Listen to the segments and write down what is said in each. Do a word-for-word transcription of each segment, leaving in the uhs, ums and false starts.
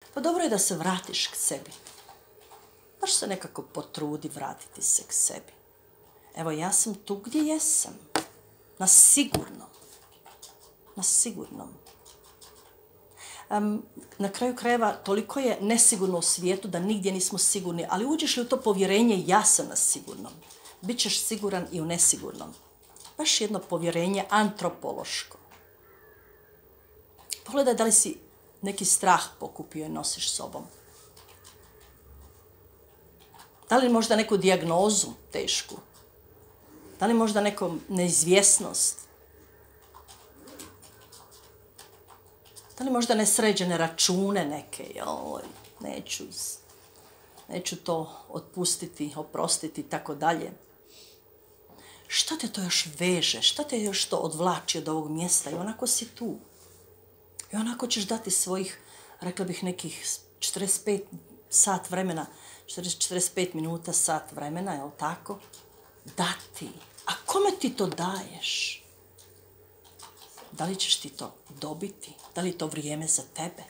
Pa dobro je da se vratiš k sebi. Baš se nekako potrudi vratiti se k sebi. Evo, ja sam tu gdje jesam. Na sigurnom. Na sigurnom. Um, na kraju krajeva, toliko je nesigurno u svijetu da nigdje nismo sigurni, ali uđeš li u to povjerenje, ja sam na sigurnom. Bićeš siguran i u nesigurnom. Baš jedno povjerenje antropološko. Pogledaj da li si neki strah pokupio i nosiš sobom. Da li možda neku dijagnozu tešku? Da li možda neku neizvjesnost? Da li možda nesređene račune neke? Joj, neću, neću to otpustiti, oprostiti i tako dalje. Što te to još veže? Što te još to odvlači od ovog mjesta? I onako si tu. I onako ćeš dati svojih, rekla bih, nekih četrdeset pet sat vremena, četrdeset pet minuta, sat vremena, je li tako? Dati. A kome ti to daješ? Da li ćeš ti to dobiti? Da li je to vrijeme za tebe?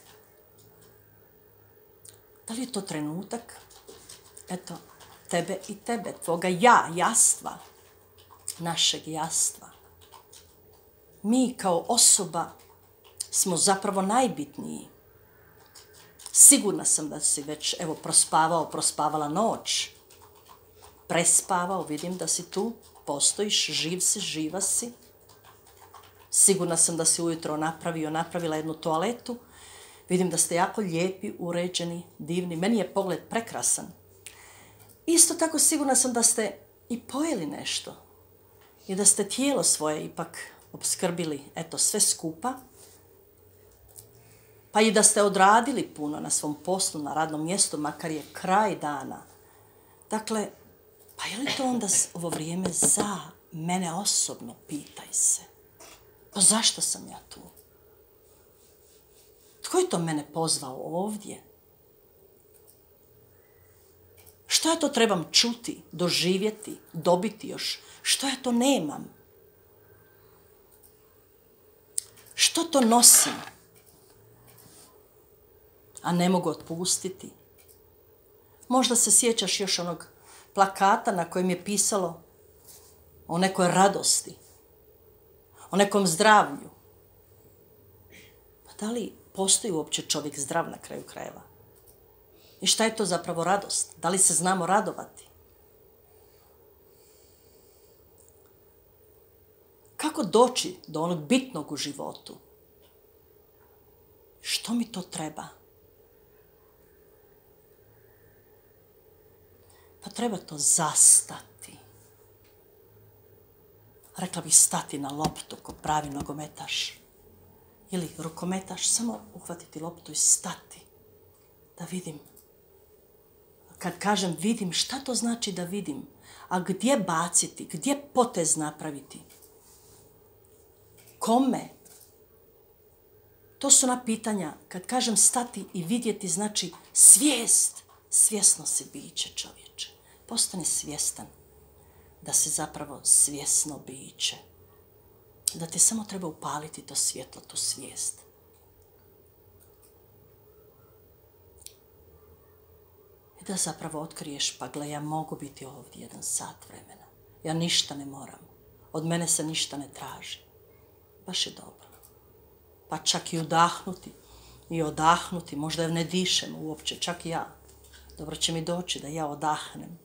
Da li je to trenutak? Eto, tebe i tebe, tvoga ja, jastva, našeg jastva. Mi kao osoba smo zapravo najbitniji. Sigurna sam da si već, evo, prospavao, prospavala noć. Prespavao, vidim da si tu, postojiš, živ si, živa si. Sigurna sam da si ujutro napravio, napravila jednu toaletu. Vidim da ste jako lijepi, uređeni, divni. Meni je pogled prekrasan. Isto tako sigurna sam da ste i pojeli nešto. I da ste tijelo svoje ipak opskrbili, eto, sve skupa. Pa i da ste odradili puno na svom poslu, na radnom mjestu, makar je kraj dana. Dakle, pa je li to onda ovo vrijeme za mene osobno, pitaj se. Pa zašto sam ja tu? Tko je to mene pozvao ovdje? Što ja to trebam čuti, doživjeti, dobiti još? Što ja to nemam? Što to nosim? A ne mogu otpustiti. Možda se sjećaš još onog plakata na kojem je pisalo o nekoj radosti, o nekom zdravlju. Pa da li postoji uopće čovjek zdrav na kraju krajeva? I šta je to zapravo radost? Da li se znamo radovati? Kako doći do onog bitnog u životu? Što mi to treba? Pa treba to zastati. Rekla bih stati na loptu ko pravi nogometaš. Ili rukometaš, samo uhvatiti loptu i stati. Da vidim. Kad kažem vidim, šta to znači da vidim? A gdje baciti? Gdje potez napraviti? Kome? To su ona pitanja. Kad kažem stati i vidjeti, znači svijest. Svjesno si biće, čovječe. Postani svjestan da si zapravo svjesno biće. Da ti samo treba upaliti to svjetlo, tu svijest. I da zapravo otkriješ, pa gle, ja mogu biti ovdje jedan sat vremena. Ja ništa ne moram. Od mene se ništa ne traži. Baš je dobro. Pa čak i udahnuti i odahnuti. Možda ne dišem uopće, čak i ja. Dobro će mi doći da ja odahnem.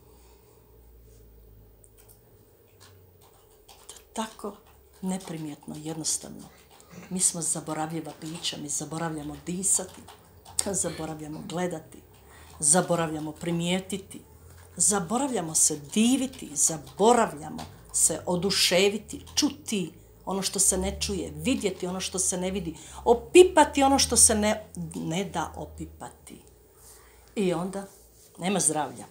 To je tako neprimjetno, jednostavno. Mi smo zaboravljiva bića, mi zaboravljamo disati, zaboravljamo gledati, zaboravljamo primijetiti, zaboravljamo se diviti, zaboravljamo se oduševiti, čuti ono što se ne čuje, vidjeti ono što se ne vidi, opipati ono što se ne, ne da opipati. I onda nema zdravlja.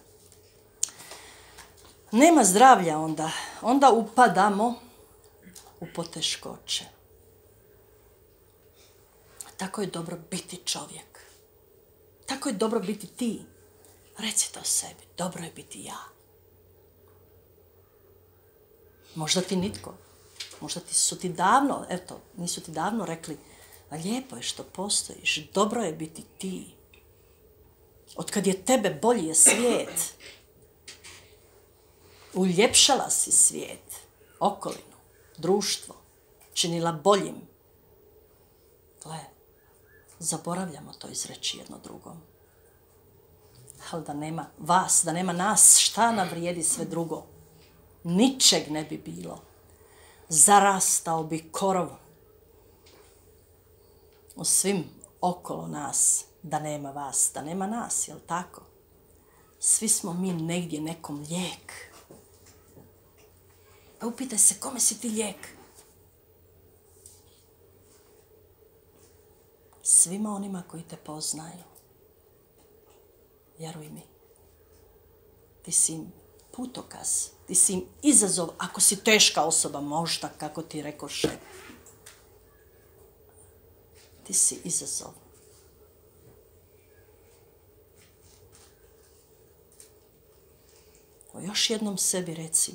Nema zdravlja onda. Onda upadamo u poteškoće. Tako je dobro biti čovjek. Tako je dobro biti ti. Reci to sebi. Dobro je biti ja. Možda ti nitko. Možda ti su ti davno, eto, nisu ti davno rekli, a lijepo je što postojiš. Dobro je biti ti. Otkad je tebe bolji je svijet. Uljepšala si svijet, okolinu, društvo, činila boljim. Gle, zaboravljamo to izreći jedno drugom. Ali da nema vas, da nema nas, šta nam vrijedi sve drugo? Ničeg ne bi bilo. Zarastao bi korov u svim okolo nas, da nema vas, da nema nas, jel tako? Svi smo mi negdje nekom lijek. Pa upitaj se, kome si ti lijek? Svima onima koji te poznaju. Vjeruj mi. Ti si im putokaz, ti si im izazov, ako si teška osoba, možda, kako ti rekoše. Ti si izazov. O, još jednom sebi reci,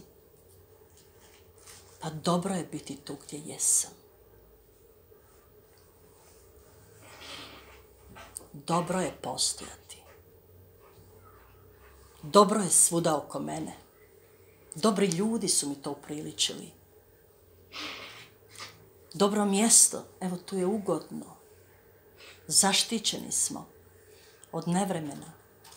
pa dobro je biti tu gdje jesam. Dobro je postojati. Dobro je svuda oko mene. Dobri ljudi su mi to upriličili. Dobro mjesto, evo tu je ugodno. Zaštićeni smo od nevremena.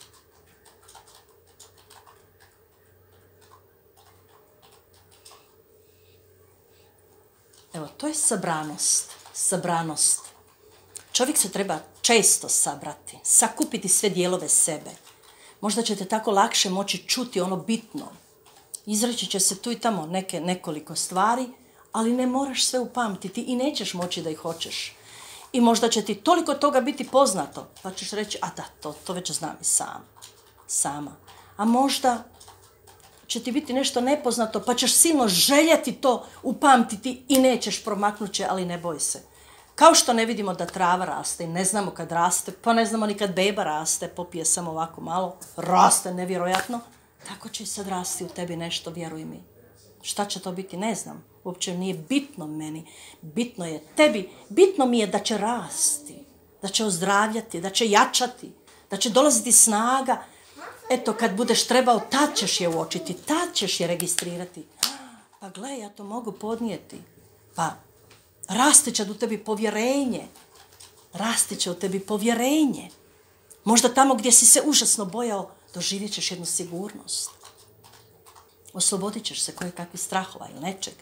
Evo, to je sabranost. Sabranost. Čovjek se treba često sabrati, sakupiti sve dijelove sebe. Možda ćete tako lakše moći čuti ono bitno. Izreći će se tu i tamo neke, nekoliko stvari, ali ne moraš sve upamtiti i nećeš moći da ih hoćeš. I možda će ti toliko toga biti poznato, pa ćeš reći, a da, to, to već znam i sam, sama. A možda će ti biti nešto nepoznato, pa ćeš silno željeti to upamtiti i nećeš promaknuće, ali ne boj se. Kao što ne vidimo da trava raste i ne znamo kad raste, pa ne znamo ni kad beba raste, popije samo ovako malo, raste nevjerojatno, tako će i sad rasti u tebi nešto, vjeruj mi. Šta će to biti, ne znam. Uopće nije bitno meni. Bitno je tebi, bitno mi je da će rasti, da će ozdravljati, da će jačati, da će dolaziti snaga. Eto, kad budeš trebao, tad ćeš je uočiti, tad ćeš je registrirati. Pa gle, ja to mogu podnijeti. Pa rasti će u tebi povjerenje. Rasti će u tebi povjerenje. Možda tamo gdje si se užasno bojao, doživjet ćeš jednu sigurnost. Oslobodit ćeš se koje kakvih strahova ili nečeg.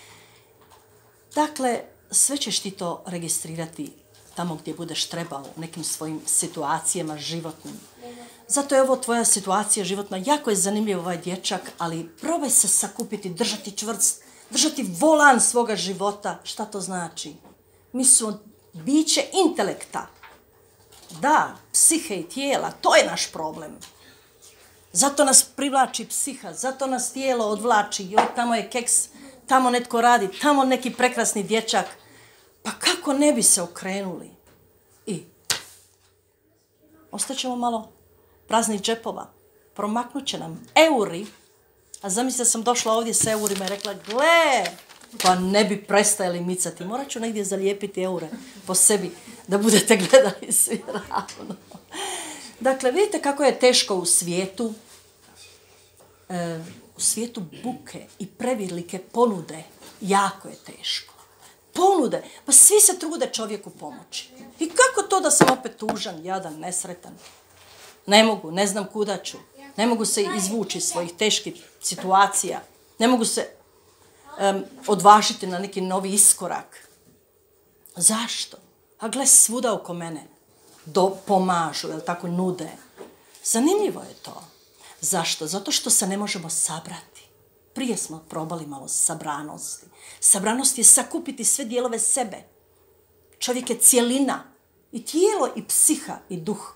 Dakle, sve ćeš ti to registrirati tamo gdje budeš trebao, u nekim svojim situacijama životnim. Zato je ovo tvoja situacija životna. Jako je zanimljiv ovaj dječak, ali probaj se sakupiti, držati čvrst, držati volan svoga života. Šta to znači? Mi smo biće intelekta. Da, psihe i tijela, to je naš problem. Zato nas privlači psiha, zato nas tijelo odvlači. Joj, tamo je keks, tamo netko radi, tamo neki prekrasni dječak. Pa kako ne bi se okrenuli? I ostaćemo malo praznih džepova. Promaknut će nam euri. A zamisli da sam došla ovdje s eurima i rekla, gle, pa ne bi prestajali micati. Morat ću negdje zalijepiti eure po sebi, da budete gledali svi ravno. Dakle, vidite kako je teško u svijetu, e, u svijetu buke i prevelike ponude. Jako je teško. Ponude, pa svi se trude čovjeku pomoći. I kako to da sam opet tužan, jadan, nesretan? Ne mogu, ne znam kuda ću. Ne mogu se izvući iz svojih teških situacija. Ne mogu se um, odvažiti na neki novi iskorak. Zašto? A gle, svuda oko mene do, pomažu, jel tako, nude. Zanimljivo je to. Zašto? Zato što se ne možemo sabrati. Prije smo probali malo sabranosti. Sabranost je sakupiti sve dijelove sebe. Čovjek je cjelina. I tijelo, i psiha, i duh.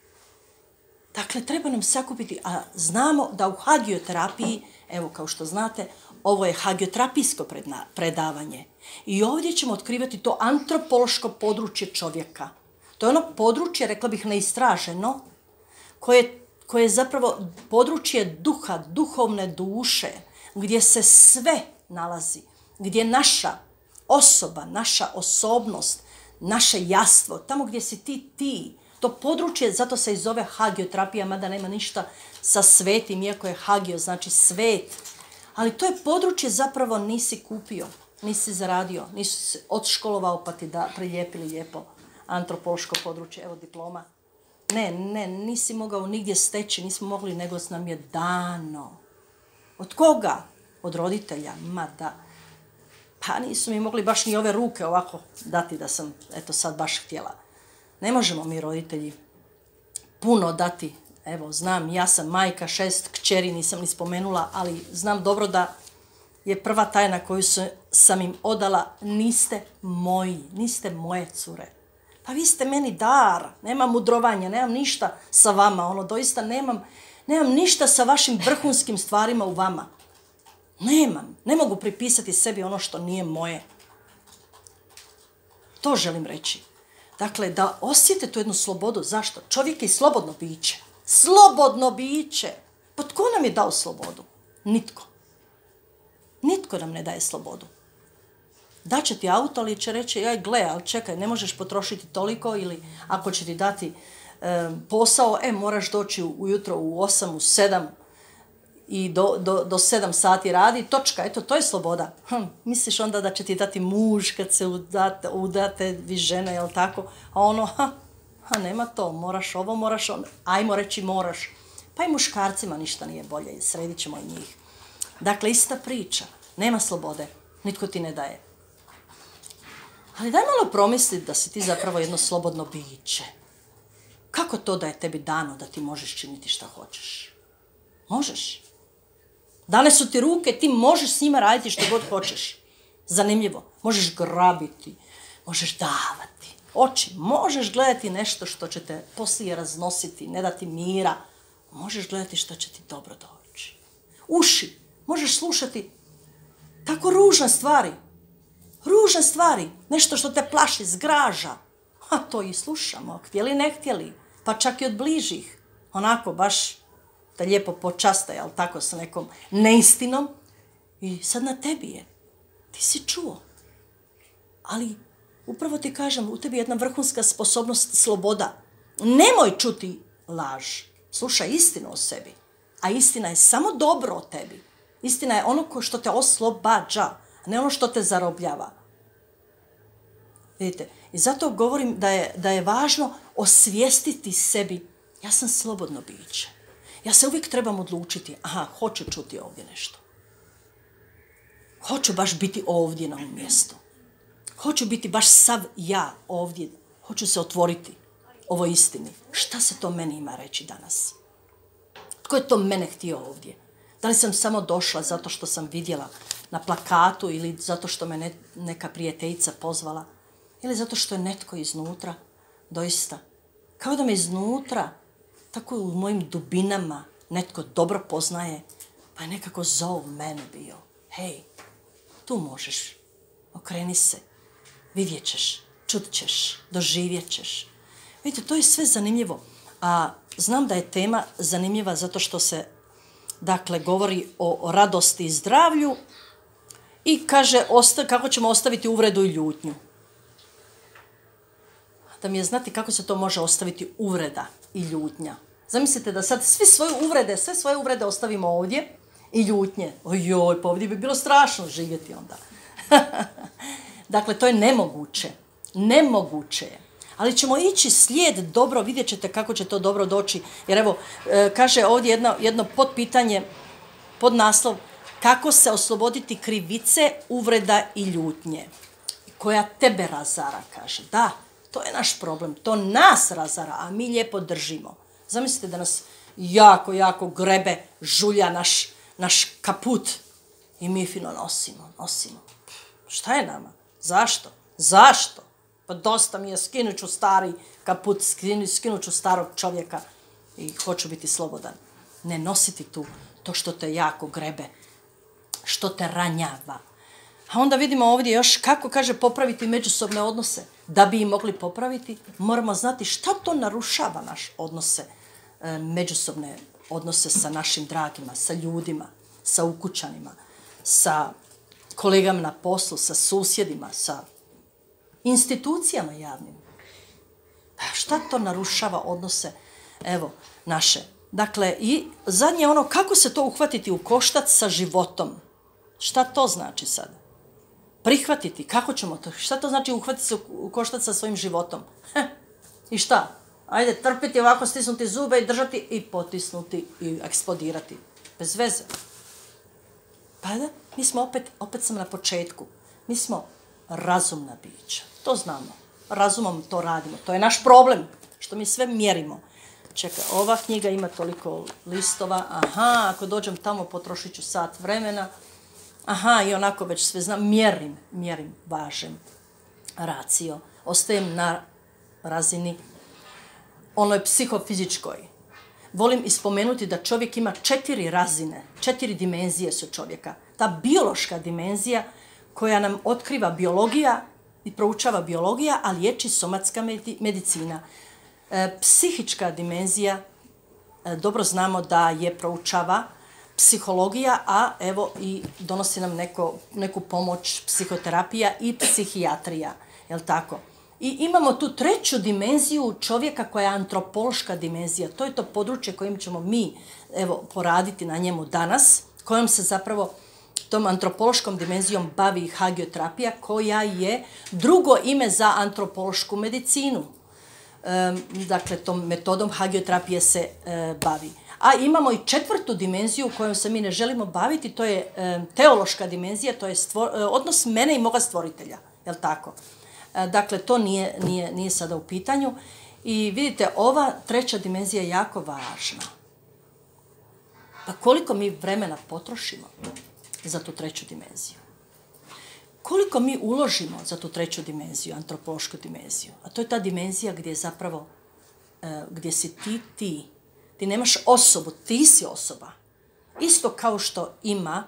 Dakle, treba nam sakupiti, a znamo da u hagioterapiji, evo kao što znate, ovo je hagioterapijsko predavanje. I ovdje ćemo otkrivati to antropološko područje čovjeka. To je ono područje, rekla bih, neistraženo, koje, koje je zapravo područje duha, duhovne duše, gdje se sve nalazi, gdje naša osoba, naša osobnost, naše jastvo, tamo gdje si ti ti, To područje, zato se i zove hagioterapija, mada nema ništa sa svetim, iako je hagio, znači svet. Ali to je područje zapravo nisi kupio, nisi zaradio, nisi se odškolovao pa ti da prilijepili lijepo antropološko područje, evo diploma. Ne, ne, nisi mogao nigdje steći, nismo mogli, nego nam je dano. Od koga? Od roditelja, ma da. Pa nisu mi mogli baš ni ove ruke ovako dati da sam, eto sad baš htjela. Ne možemo mi roditelji puno dati. Evo, znam, ja sam majka, šest kćeri, nisam ni spomenula, ali znam dobro da je prva tajna koju sam im odala, niste moji, niste moje cure. Pa vi ste meni dar, nemam mudrovanja, nemam ništa sa vama, ono, doista nemam, nemam ništa sa vašim vrhunskim stvarima u vama. Nemam, ne mogu pripisati sebi ono što nije moje. To želim reći. Dakle, da osjete tu jednu slobodu. Zašto? Čovjek je slobodno biće. Slobodno biće. Pa tko nam je dao slobodu? Nitko. Nitko nam ne daje slobodu. Daće ti auto, ali će reći, jaj gle, ali čekaj, ne možeš potrošiti toliko, ili ako će ti dati e, posao, e, moraš doći ujutro u osam, u sedam i do, do, do sedam sati radi, točka, eto, to je sloboda. Hm, misliš onda da će ti dati muž kad se udate, udate vi žene, jel tako? A ono, ha, ha, nema to, moraš ovo, moraš ono, ajmo reći moraš. Pa i muškarcima ništa nije bolje, sredit ćemo i njih. Dakle, ista priča, nema slobode, nitko ti ne daje. Ali daj malo promisliti da si ti zapravo jedno slobodno biće. Kako to da je tebi dano da ti možeš činiti šta hoćeš? Možeš. Dane su ti ruke, ti možeš s njima raditi što god hoćeš. Zanimljivo. Možeš grabiti, možeš davati. Oči, možeš gledati nešto što će te poslije raznositi, ne dati mira. Možeš gledati što će ti dobro doći. Uši, možeš slušati tako ružne stvari. Ružne stvari, nešto što te plaši, zgraža. A to i slušamo, htjeli ne htjeli, pa čak i od bližih. Onako, baš te lijepo počaste, jel tako, sa nekom neistinom. I sad na tebi je. Ti si čuo. Ali, upravo ti kažem, u tebi je jedna vrhunska sposobnost, sloboda. Nemoj čuti laž. Slušaj istinu o sebi. A istina je samo dobro o tebi. Istina je ono što te oslobađa, a ne ono što te zarobljava. Vidite, i zato govorim da je, da je važno osvijestiti sebi, ja sam slobodno biće. Ja se uvijek trebam odlučiti, aha, hoću čuti ovdje nešto. Hoću baš biti ovdje na ovom mjestu. Hoću biti baš sav ja ovdje. Hoću se otvoriti ovoj istini. Šta se to meni ima reći danas? Tko je to mene htio ovdje? Da li sam samo došla zato što sam vidjela na plakatu ili zato što me ne, neka prijateljica pozvala ili zato što je netko iznutra, doista. Kao da me iznutra, tako u mojim dubinama netko dobro poznaje, pa je nekako zov mene bio. Hej, tu možeš, okreni se, vidjet ćeš, čut ćeš, doživjet ćeš. Vidite, to je sve zanimljivo. A znam da je tema zanimljiva zato što se, dakle, govori o radosti i zdravlju i kaže osta, kako ćemo ostaviti uvredu i ljutnju. Da mi je znati kako se to može ostaviti uvreda i ljutnja. Zamislite da sad svi svoje uvrede, sve svoje uvrede ostavimo ovdje i ljutnje. Ojoj, pa ovdje bi bilo strašno živjeti onda. Dakle, to je nemoguće. Nemoguće je. Ali ćemo ići slijed dobro, vidjet ćete kako će to dobro doći. Jer evo, kaže ovdje jedno, jedno podpitanje, podnaslov, kako se osloboditi krivice, uvreda i ljutnje. Koja tebe razara, kaže. Da, to je naš problem. To nas razara, a mi lijepo držimo. Zamislite da nas jako, jako grebe, žulja naš, naš kaput i mi fino nosimo, nosimo. Šta je nama? Zašto? Zašto? Pa dosta mi je, skinut ću stari kaput, skinut ću starog čovjeka i hoću biti slobodan. Ne nositi tu to što te jako grebe, što te ranjava. A onda vidimo ovdje još kako, kaže, popraviti međusobne odnose. Da bi ih mogli popraviti, moramo znati šta to narušava naš odnose, međusobne odnose sa našim dragima, sa ljudima, sa ukućanima, sa kolegama na poslu, sa susjedima, sa institucijama javnim. Šta to narušava odnose, evo, naše? Dakle, i zadnje ono, kako se to uhvatiti u koštac sa životom? Šta to znači sad? Prihvatiti, kako ćemo to? Šta to znači uhvatiti se u koštac sa svojim životom? Heh. I šta? Ajde, trpiti ovako, stisnuti zube i držati i potisnuti i eksplodirati. Bez veze. Pa da, mi smo opet, opet sam na početku. Mi smo razumna bića. To znamo. Razumom to radimo. To je naš problem. Što mi sve mjerimo. Čekaj, ova knjiga ima toliko listova. Aha, ako dođem tamo potrošit ću sat vremena. Aha, i onako već sve znam. Mjerim, mjerim, važem. Racio. Ostajem na razini onoj psihofizičkoj. Volim ispomenuti da čovjek ima četiri razine, četiri dimenzije su čovjeka. Ta biološka dimenzija koja nam otkriva biologija i proučava biologija, a liječi somatska medicina. E, psihička dimenzija, e, dobro znamo da je proučava psihologija, a evo i donosi nam neko, neku pomoć psihoterapija i psihijatrija, jel tako? I imamo tu treću dimenziju čovjeka koja je antropološka dimenzija. To je to područje kojim ćemo mi evo, poraditi na njemu danas, kojom se zapravo tom antropološkom dimenzijom bavi hagioterapija, koja je drugo ime za antropološku medicinu. E, dakle, tom metodom hagioterapije se e, bavi. A imamo i četvrtu dimenziju kojom se mi ne želimo baviti, to je e, teološka dimenzija, to je stvor, e, odnos mene i moga stvoritelja, jel tako? Dakle, to nije, nije, nije sada u pitanju. I vidite, ova treća dimenzija je jako važna. Pa koliko mi vremena potrošimo za tu treću dimenziju? Koliko mi uložimo za tu treću dimenziju, antropološku dimenziju? A to je ta dimenzija gdje je zapravo, gdje si ti ti. Ti nemaš osobu, ti si osoba. Isto kao što ima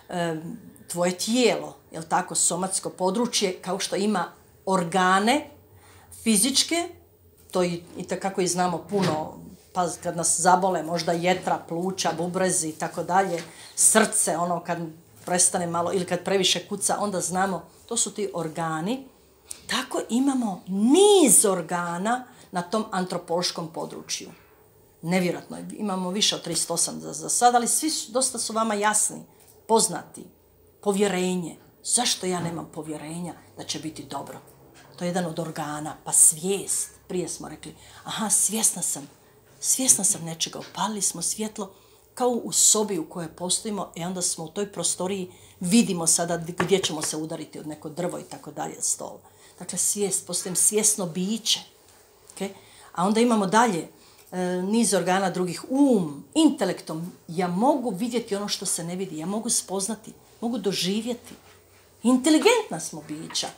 tvoje tijelo, jel tako, somatsko područje, kao što ima organe fizičke, to i, i takako i znamo puno, pa kad nas zabole možda jetra, pluća, bubrezi i tako dalje, srce, ono kad prestane malo ili kad previše kuca, onda znamo, to su ti organi. Tako imamo niz organa na tom antropološkom području. Nevjerojatno, imamo više od tristo osam za, za sad, ali svi su, dosta su vama jasni, poznati. Povjerenje. Zašto ja nemam povjerenja da će biti dobro? To je jedan od organa. Pa svijest. Prije smo rekli, aha, svjesna sam. Svjesna sam nečega. Upalili smo svjetlo kao u sobi u kojoj postojimo i onda smo u toj prostoriji, vidimo sada gdje ćemo se udariti od neko drvo i tako dalje, stol. Dakle, svijest, postojem svjesno biće. Okay? A onda imamo dalje e, niz organa drugih. Um, intelektom. Ja mogu vidjeti ono što se ne vidi. Ja mogu spoznati. Mogu doživjeti. Inteligentna smo bića.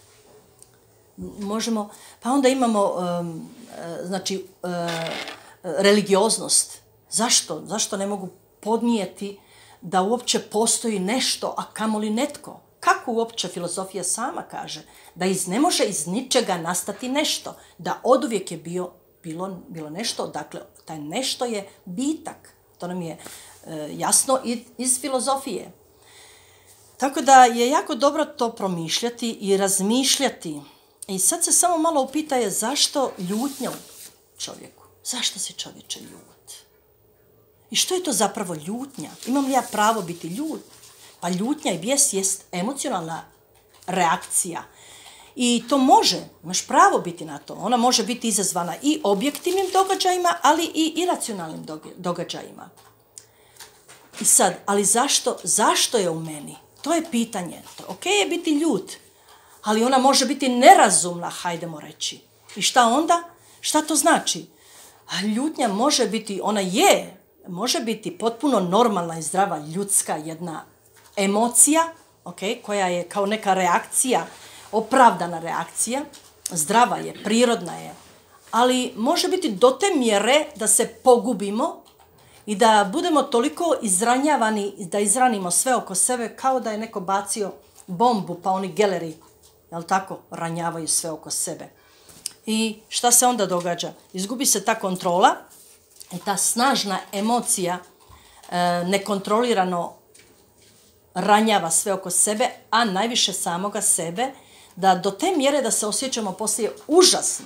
Možemo, pa onda imamo um, znači, uh, religioznost. Zašto? Zašto ne mogu podnijeti da uopće postoji nešto, a kamoli netko? Kako uopće filozofija sama kaže? Da iz, ne može iz ničega nastati nešto. Da oduvijek je bio, bilo, bilo nešto, dakle, taj nešto je bitak. To nam je uh, jasno iz, iz filozofije. Tako da je jako dobro to promišljati i razmišljati. I sad se samo malo upitaje zašto ljutnja u čovjeku? Zašto se čovječe ljut? I što je to zapravo ljutnja? Imam li ja pravo biti ljut? Pa ljutnja i bijes jest emocionalna reakcija. I to može, imaš pravo biti na to. Ona može biti izazvana i objektivnim događajima, ali i iracionalnim događajima. I sad, ali zašto, zašto je u meni? To je pitanje. Ok je biti ljut, ali ona može biti nerazumna, hajdemo reći. I šta onda? Šta to znači? Ljutnja može biti, ona je, može biti potpuno normalna i zdrava ljudska jedna emocija, okay, koja je kao neka reakcija, opravdana reakcija, zdrava je, prirodna je, ali može biti do te mjere da se pogubimo i da budemo toliko izranjavani, da izranimo sve oko sebe kao da je neko bacio bombu, pa oni geleri, jel tako, ranjavaju sve oko sebe. I šta se onda događa? Izgubi se ta kontrola i ta snažna emocija e, nekontrolirano ranjava sve oko sebe, a najviše samoga sebe, da do te mjere da se osjećamo poslije užasno.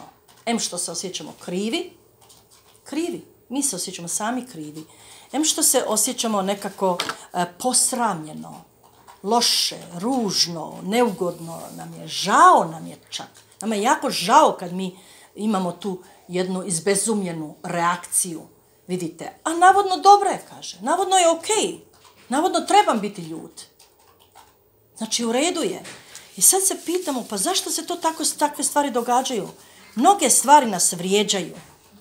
Em što se osjećamo krivi, krivi, mi se osjećamo sami krivi. Em što se osjećamo nekako e, posramljeno, loše, ružno, neugodno, nam je žao nam je čak. Nama je jako žao kad mi imamo tu jednu izbezumljenu reakciju, vidite. A navodno dobro je, kaže, navodno je okej, navodno trebam biti ljut. Znači u redu je. I sad se pitamo, pa zašto se to tako, takve stvari događaju? Mnoge stvari nas vrijeđaju.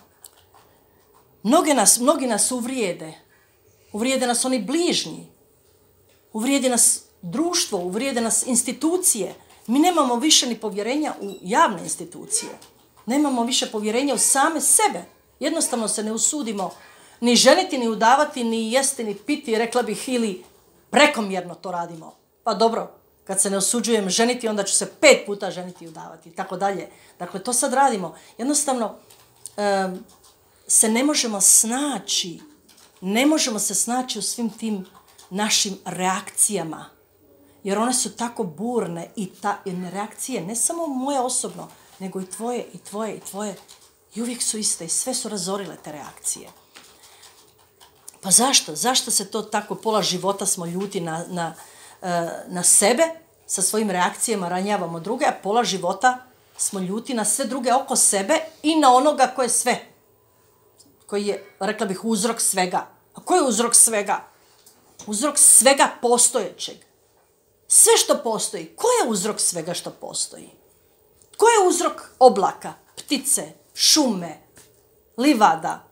Mnoge nas, mnogi nas uvrijede. Uvrijede nas oni bližnji. Uvrijede nas društvo, uvrijede nas institucije. Mi nemamo više ni povjerenja u javne institucije. Nemamo više povjerenja u same sebe. Jednostavno se ne usudimo ni ženiti, ni udavati, ni jesti, ni piti, rekla bih, ili prekomjerno to radimo. Pa dobro, kad se ne osuđujem ženiti, onda ću se pet puta ženiti i udavati i tako dalje. Dakle, to sad radimo. Jednostavno, um, se ne možemo snaći, ne možemo se snaći u svim tim našim reakcijama. Jer one su tako burne i ta reakcije, ne samo moje osobno, nego i tvoje, i tvoje, i tvoje. I uvijek su iste i sve su razorile te reakcije. Pa zašto? Zašto se to tako, pola života smo ljuti na, na, na sebe, sa svojim reakcijama ranjavamo druge, a pola života smo ljuti na sve druge oko sebe i na onoga koje je sve. Koji je, rekla bih, uzrok svega. A koji je uzrok svega? Uzrok svega postojećeg. Sve što postoji. Ko je uzrok svega što postoji? Ko je uzrok oblaka, ptice, šume, livada,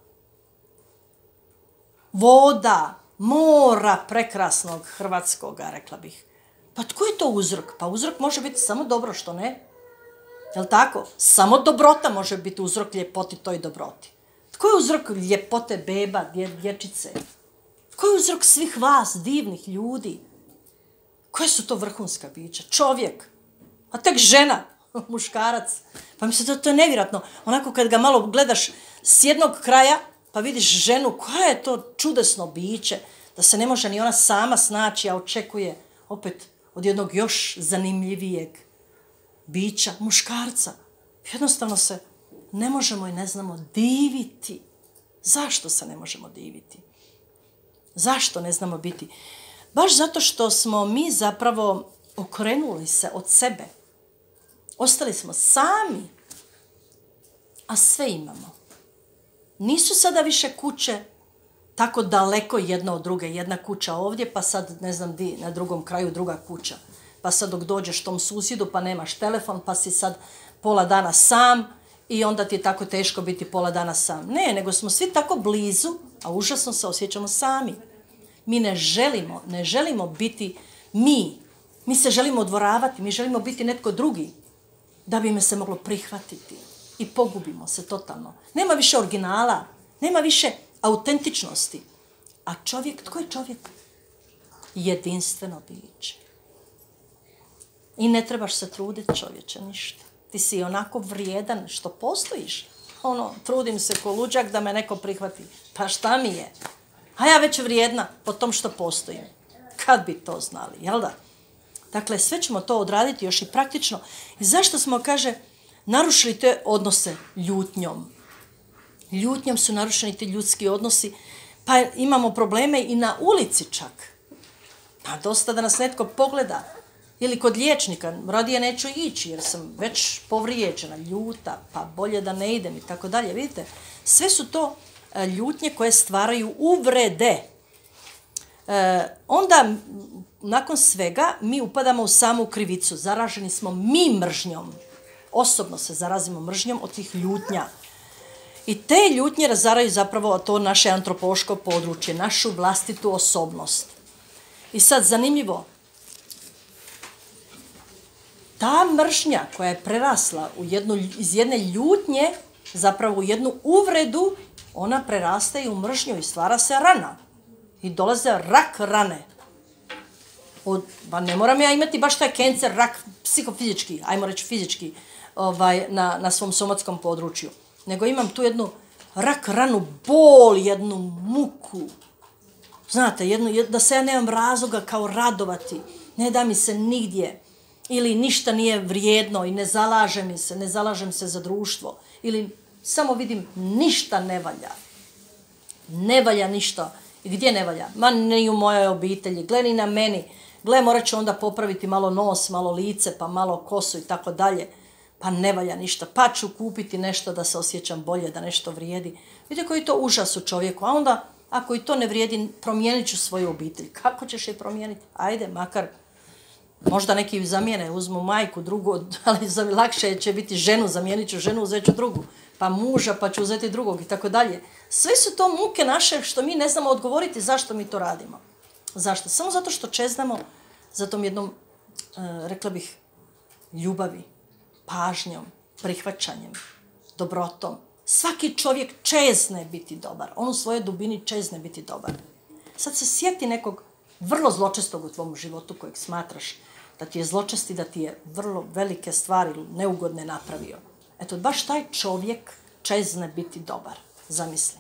voda, mora prekrasnog hrvatskoga, rekla bih. Pa tko je to uzrok? Pa uzrok može biti samo dobro, što ne? Jel' tako? Samo dobrota može biti uzrok ljepoti toj dobroti. Tko je uzrok ljepote beba, dje, dječice? Tko je uzrok svih vas, divnih ljudi? Koje su to vrhunska bića? Čovjek, a tek žena, muškarac. Pa mislim da to je nevjerojatno. Onako kad ga malo gledaš s jednog kraja, pa vidiš ženu, koja je to čudesno biće, da se ne može ni ona sama snaći, a očekuje opet od jednog još zanimljivijeg bića, muškarca. Jednostavno se ne možemo i ne znamo diviti. Zašto se ne možemo diviti? Zašto ne znamo biti? Baš zato što smo mi zapravo okrenuli se od sebe. Ostali smo sami, a sve imamo. Nisu sada više kuće tako daleko jedna od druge. Jedna kuća ovdje, pa sad ne znam di, na drugom kraju druga kuća. Pa sad dok dođeš tom susjedu, pa nemaš telefon, pa si sad pola dana sam i onda ti je tako teško biti pola dana sam. Ne, nego smo svi tako blizu, a užasno se osjećamo sami. Mi ne želimo, ne želimo biti mi. Mi se želimo odvoravati, mi želimo biti netko drugi, da bi me se moglo prihvatiti. I pogubimo se totalno. Nema više originala, nema više autentičnosti. A čovjek, tko je čovjek? Jedinstveno biće. I ne trebaš se truditi, čovječe, ništa. Ti si onako vrijedan što postojiš. Ono, trudim se ko luđak da me neko prihvati. Pa šta mi je? A ja već vrijedna po tom što postojim. Kad bi to znali, jel da? Dakle, sve ćemo to odraditi još i praktično. I zašto smo, kaže, narušili te odnose ljutnjom? Ljutnjom su narušeni ti ljudski odnosi, pa imamo probleme i na ulici čak. Pa dosta da nas netko pogleda. Ili kod liječnika, radije neću ići jer sam već povrijeđena, ljuta, pa bolje da ne idem i tako dalje. Vidite, sve su to ljutnje koje stvaraju uvrede. E, onda, nakon svega, mi upadamo u samu krivicu. Zaraženi smo mi mržnjom. Osobno se zarazimo mržnjom od tih ljutnja. I te ljutnje razaraju zapravo to naše antropološko područje, našu vlastitu osobnost. I sad, zanimljivo, ta mržnja koja je prerasla u jednu, iz jedne ljutnje, zapravo u jednu uvredu, ona preraste i u mržnju i stvara se rana. I dolaze rak rane. Od, ba ne moram ja imati baš taj kancer, rak psihofizički, ajmo reći fizički, ovaj, na, na svom somatskom području. Nego imam tu jednu rak ranu, bol, jednu muku. Znate, jednu, da se ja nemam razloga kao radovati. Ne da mi se nigdje. ili ništa nije vrijedno i ne zalažem se, ne zalažem se za društvo, ili samo vidim ništa ne valja. Ne valja ništa. I gdje ne valja? Ma ni u mojoj obitelji, gle ni na meni. Gle, morat ću onda popraviti malo nos, malo lice, pa malo kosu i tako dalje. Pa ne valja ništa. Pa ću kupiti nešto da se osjećam bolje, da nešto vrijedi. Vidite koji je to užas u čovjeku. A onda, ako i to ne vrijedi, promijenit ću svoju obitelj. Kako ćeš je promijeniti? Ajde, makar možda neki ju zamijene, uzmu majku, drugu, ali lakše će biti ženu, zamijenit ću ženu, uzet ću drugu. Pa muža, pa ću uzeti drugog i tako dalje. Sve su to muke naše što mi ne znamo odgovoriti zašto mi to radimo. Zašto? Samo zato što čeznamo za tom jednom, e, rekla bih, ljubavi, pažnjom, prihvaćanjem, dobrotom. Svaki čovjek čezne biti dobar. On u svojoj dubini čezne biti dobar. Sad se sjeti nekog vrlo zločestog u tvom životu kojeg smatraš da ti je zločest i da ti je vrlo velike stvari neugodne napravio. Eto, baš taj čovjek čezne biti dobar. Zamisli.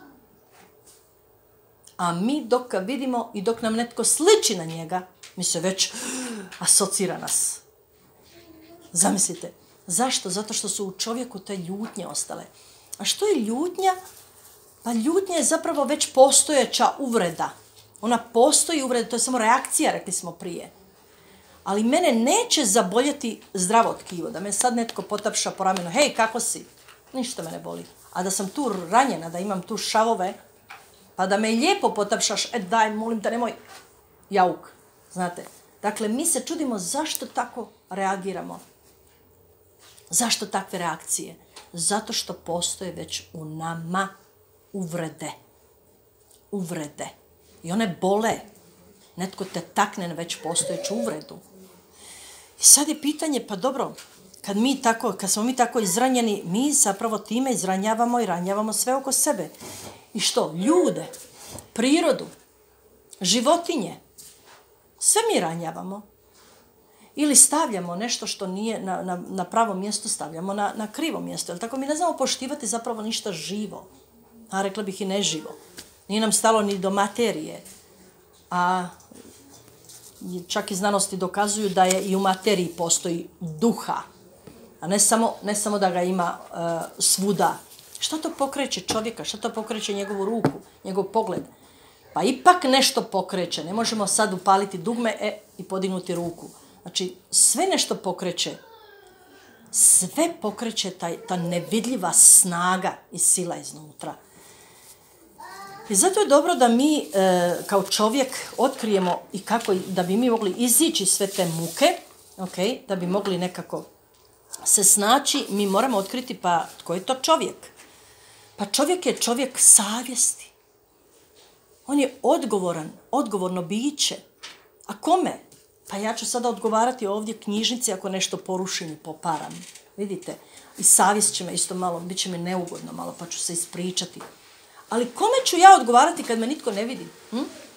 A mi dok ga vidimo i dok nam netko sliči na njega, mi se već asocira nas. Zamislite. Zašto? Zato što su u čovjeku te ljutnje ostale. A što je ljutnja? Pa ljutnja je zapravo već postojeća uvreda. Ona postoji uvreda, to je samo reakcija, rekli smo prije. Ali mene neće zaboljeti zdravo tkivo, da me sad netko potapša po ramenu, hej, kako si? Ništa me ne boli. A da sam tu ranjena, da imam tu šavove, pa da me lijepo potapšaš, e daj, molim te, nemoj, jauk, znate. Dakle, mi se čudimo zašto tako reagiramo. Zašto takve reakcije? Zato što postoje već u nama uvrede. Uvrede. I one bole. Netko te takne na već postojeću uvredu. I sad je pitanje, pa dobro, kad, mi tako, kad smo mi tako izranjeni, mi zapravo time izranjavamo i ranjavamo sve oko sebe. I što? Ljude, prirodu, životinje, sve mi ranjavamo. Ili stavljamo nešto što nije na, na, na pravo mjesto, stavljamo na, na krivo mjesto. Jer tako mi ne znamo poštivati zapravo ništa živo. A rekla bih i neživo. Nije nam stalo ni do materije. A čak i znanosti dokazuju da je i u materiji postoji duha. A ne samo, ne samo da ga ima uh, svuda. Što to pokreće čovjeka? Što to pokreće njegovu ruku, njegov pogled? Pa ipak nešto pokreće. Ne možemo sad upaliti dugme e, i podignuti ruku. Znači, sve nešto pokreće. Sve pokreće taj, ta nevidljiva snaga i sila iznutra. I zato je dobro da mi e, kao čovjek otkrijemo i kako da bi mi mogli izići sve te muke, okay, da bi mogli nekako se snaći, mi moramo otkriti pa tko je to čovjek. Pa čovjek je čovjek savjesti. On je odgovoran, odgovorno biće. A kome? Pa ja ću sada odgovarati ovdje knjižnici ako nešto porušim i poparam. Vidite? I savjest će me isto malo, bit će mi neugodno malo, pa ću se ispričati. Ali kome ću ja odgovarati kad me nitko ne vidi? Hm?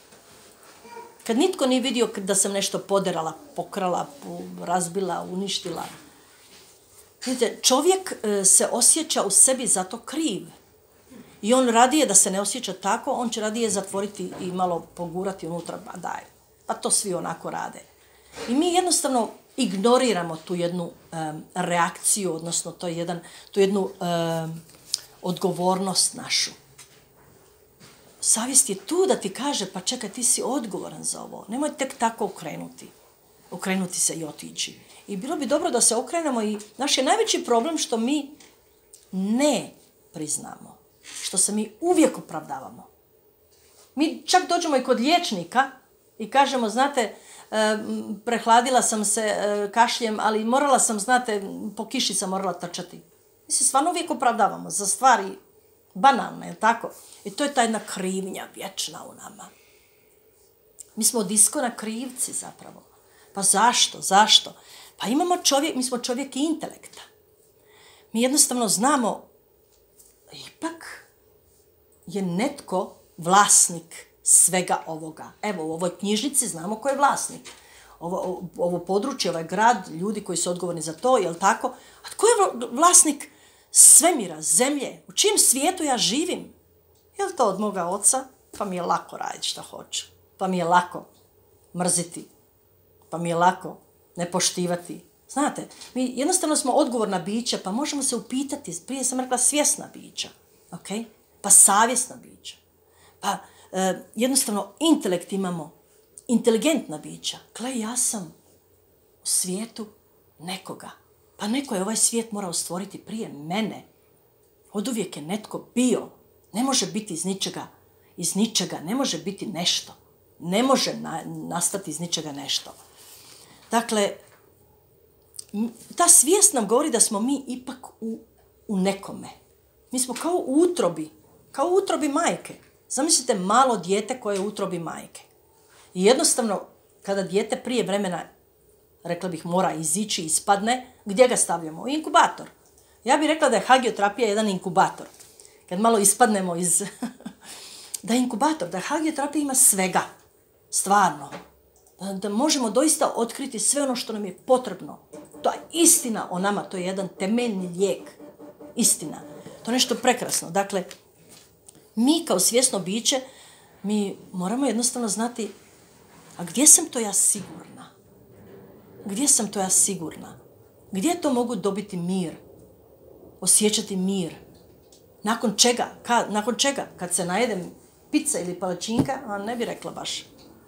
Kad nitko nije vidio da sam nešto poderala, pokrala, razbila, uništila. Vidite, čovjek se osjeća u sebi zato kriv. I on radije da se ne osjeća tako, on će radije zatvoriti i malo pogurati unutra, pa daj. Pa to svi onako rade. I mi jednostavno ignoriramo tu jednu um, reakciju, odnosno to je jedan, tu jednu um, odgovornost našu. Savjest je tu da ti kaže, pa čekaj, ti si odgovoran za ovo. Nemoj tek tako okrenuti. Okrenuti se i otići. I bilo bi dobro da se okrenemo i naš je najveći problem što mi ne priznamo. Što se mi uvijek opravdavamo. Mi čak dođemo i kod liječnika i kažemo, znate, prehladila sam se kašljem, ali morala sam, znate, po kiši sam morala trčati. Mi se stvarno uvijek opravdavamo za stvari banalne, je tako? I to je ta jedna krivnja vječna u nama. Mi smo od iskona krivci zapravo. Pa zašto? Zašto? Pa imamo čovjek, mi smo čovjek i intelekta. Mi jednostavno znamo, ipak je netko vlasnik svega ovoga. Evo, u ovoj knjižnici znamo ko je vlasnik. Ovo, ovo područje, ovaj grad, ljudi koji su odgovorni za to, je li tako? A tko je vlasnik svemira, zemlje? U čijem svijetu ja živim? Je li to od moga oca? Pa mi je lako raditi što hoću. Pa mi je lako mrziti. Pa mi je lako ne poštivati. Znate, mi jednostavno smo odgovorna bića, pa možemo se upitati, prije sam rekla svjesna bića, okay? Pa savjesna bića, pa e, jednostavno intelekt imamo, inteligentna bića. Gle, ja sam u svijetu nekoga, pa neko je ovaj svijet morao stvoriti prije mene. Oduvijek je netko bio, ne može biti iz ničega, iz ničega, ne može biti nešto, ne može na, nastati iz ničega nešto. Dakle, ta svijest nam govori da smo mi ipak u, u nekome. Mi smo kao u utrobi, kao u utrobi majke. Zamislite malo dijete koje je u utrobi majke. I jednostavno, kada dijete prije vremena, rekla bih, mora izići, ispadne, gdje ga stavljamo? U inkubator. Ja bih rekla da je hagioterapija jedan inkubator. Kad malo ispadnemo iz... da je inkubator, da hagioterapija ima svega. Stvarno. Da, da možemo doista otkriti sve ono što nam je potrebno. To je istina o nama, to je jedan temeljni lijek. Istina. To je nešto prekrasno. Dakle, mi kao svjesno biće, mi moramo jednostavno znati, a gdje sam to ja sigurna? Gdje sam to ja sigurna? Gdje to mogu dobiti mir? Osjećati mir? Nakon čega? Ka, nakon čega? Kad se najedem pizza ili palačinka, a ne bi rekla baš.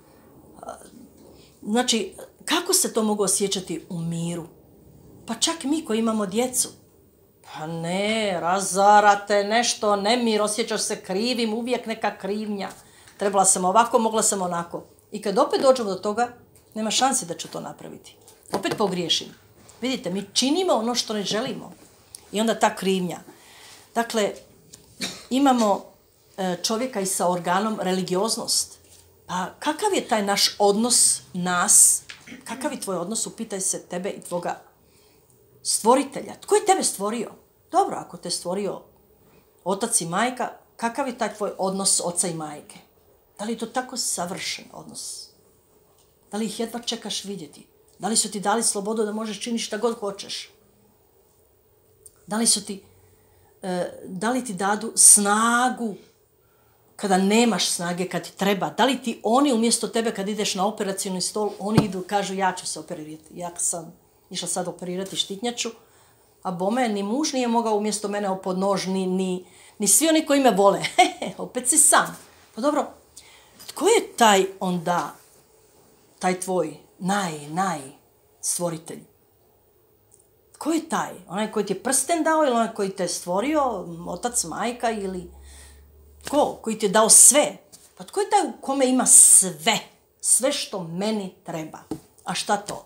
Znači, kako se to mogu osjećati u miru? Pa čak mi koji imamo djecu. Pa ne, razarate nešto, nemir, osjećaš se krivim, uvijek neka krivnja. Trebala sam ovako, mogla sam onako. I kad opet dođemo do toga, nema šanse da ću to napraviti. Opet pogriješim. Vidite, mi činimo ono što ne želimo. I onda ta krivnja. Dakle, imamo čovjeka i sa organom religioznost. Pa kakav je taj naš odnos nas, kakav je tvoj odnos, upitaj se tebe i tvoga stvoritelja. Tko je tebe stvorio? Dobro, ako te stvorio otac i majka, kakav je taj tvoj odnos oca i majke? Da li je to tako savršen odnos? Da li ih jedva čekaš vidjeti? Da li su ti dali slobodu da možeš činiti šta god hoćeš? Da li su ti, e, da li ti dadu snagu kada nemaš snage, kad ti treba? Da li ti oni umjesto tebe kad ideš na operacioni stol, oni idu, kažu ja ću se operirati. Ja sam išla sad operirati štitnjaču, a bome ni muž nije mogao umjesto mene opod nož, ni, ni, ni svi oni koji me vole. Opet si sam. Pa dobro, tko je taj onda, taj tvoj naj, naj stvoritelj? Tko je taj? Onaj koji ti je prsten dao ili onaj koji te je stvorio, otac, majka ili tko? Koji ti je dao sve? Pa tko je taj u kome ima sve? Sve što meni treba. A šta to?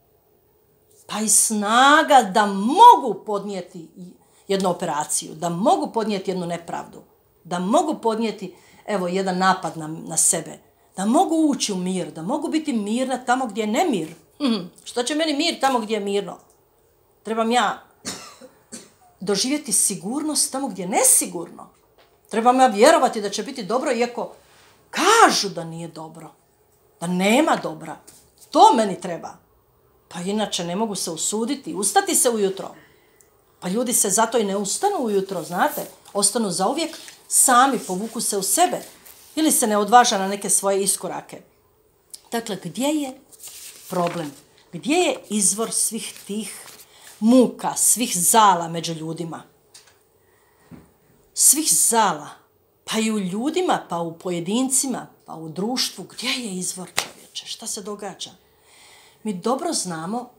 Pa i snaga da mogu podnijeti jednu operaciju, da mogu podnijeti jednu nepravdu, da mogu podnijeti, evo, jedan napad na, na sebe, da mogu ući u mir, da mogu biti mirna tamo gdje je nemir. Hm, što će meni mir tamo gdje je mirno? Trebam ja doživjeti sigurnost tamo gdje je nesigurno. Trebam ja vjerovati da će biti dobro, iako kažu da nije dobro, da nema dobra. To meni treba. Pa inače ne mogu se usuditi, ustati se ujutro. Pa ljudi se zato i ne ustanu ujutro, znate. Ostanu zauvijek, sami povuku se u sebe. Ili se ne odvaža na neke svoje iskorake. Dakle, gdje je problem? Gdje je izvor svih tih muka, svih zala među ljudima? Svih zala. Pa i u ljudima, pa u pojedincima, pa u društvu. Gdje je izvor, čovječe? Šta se događa? Mi dobro znamo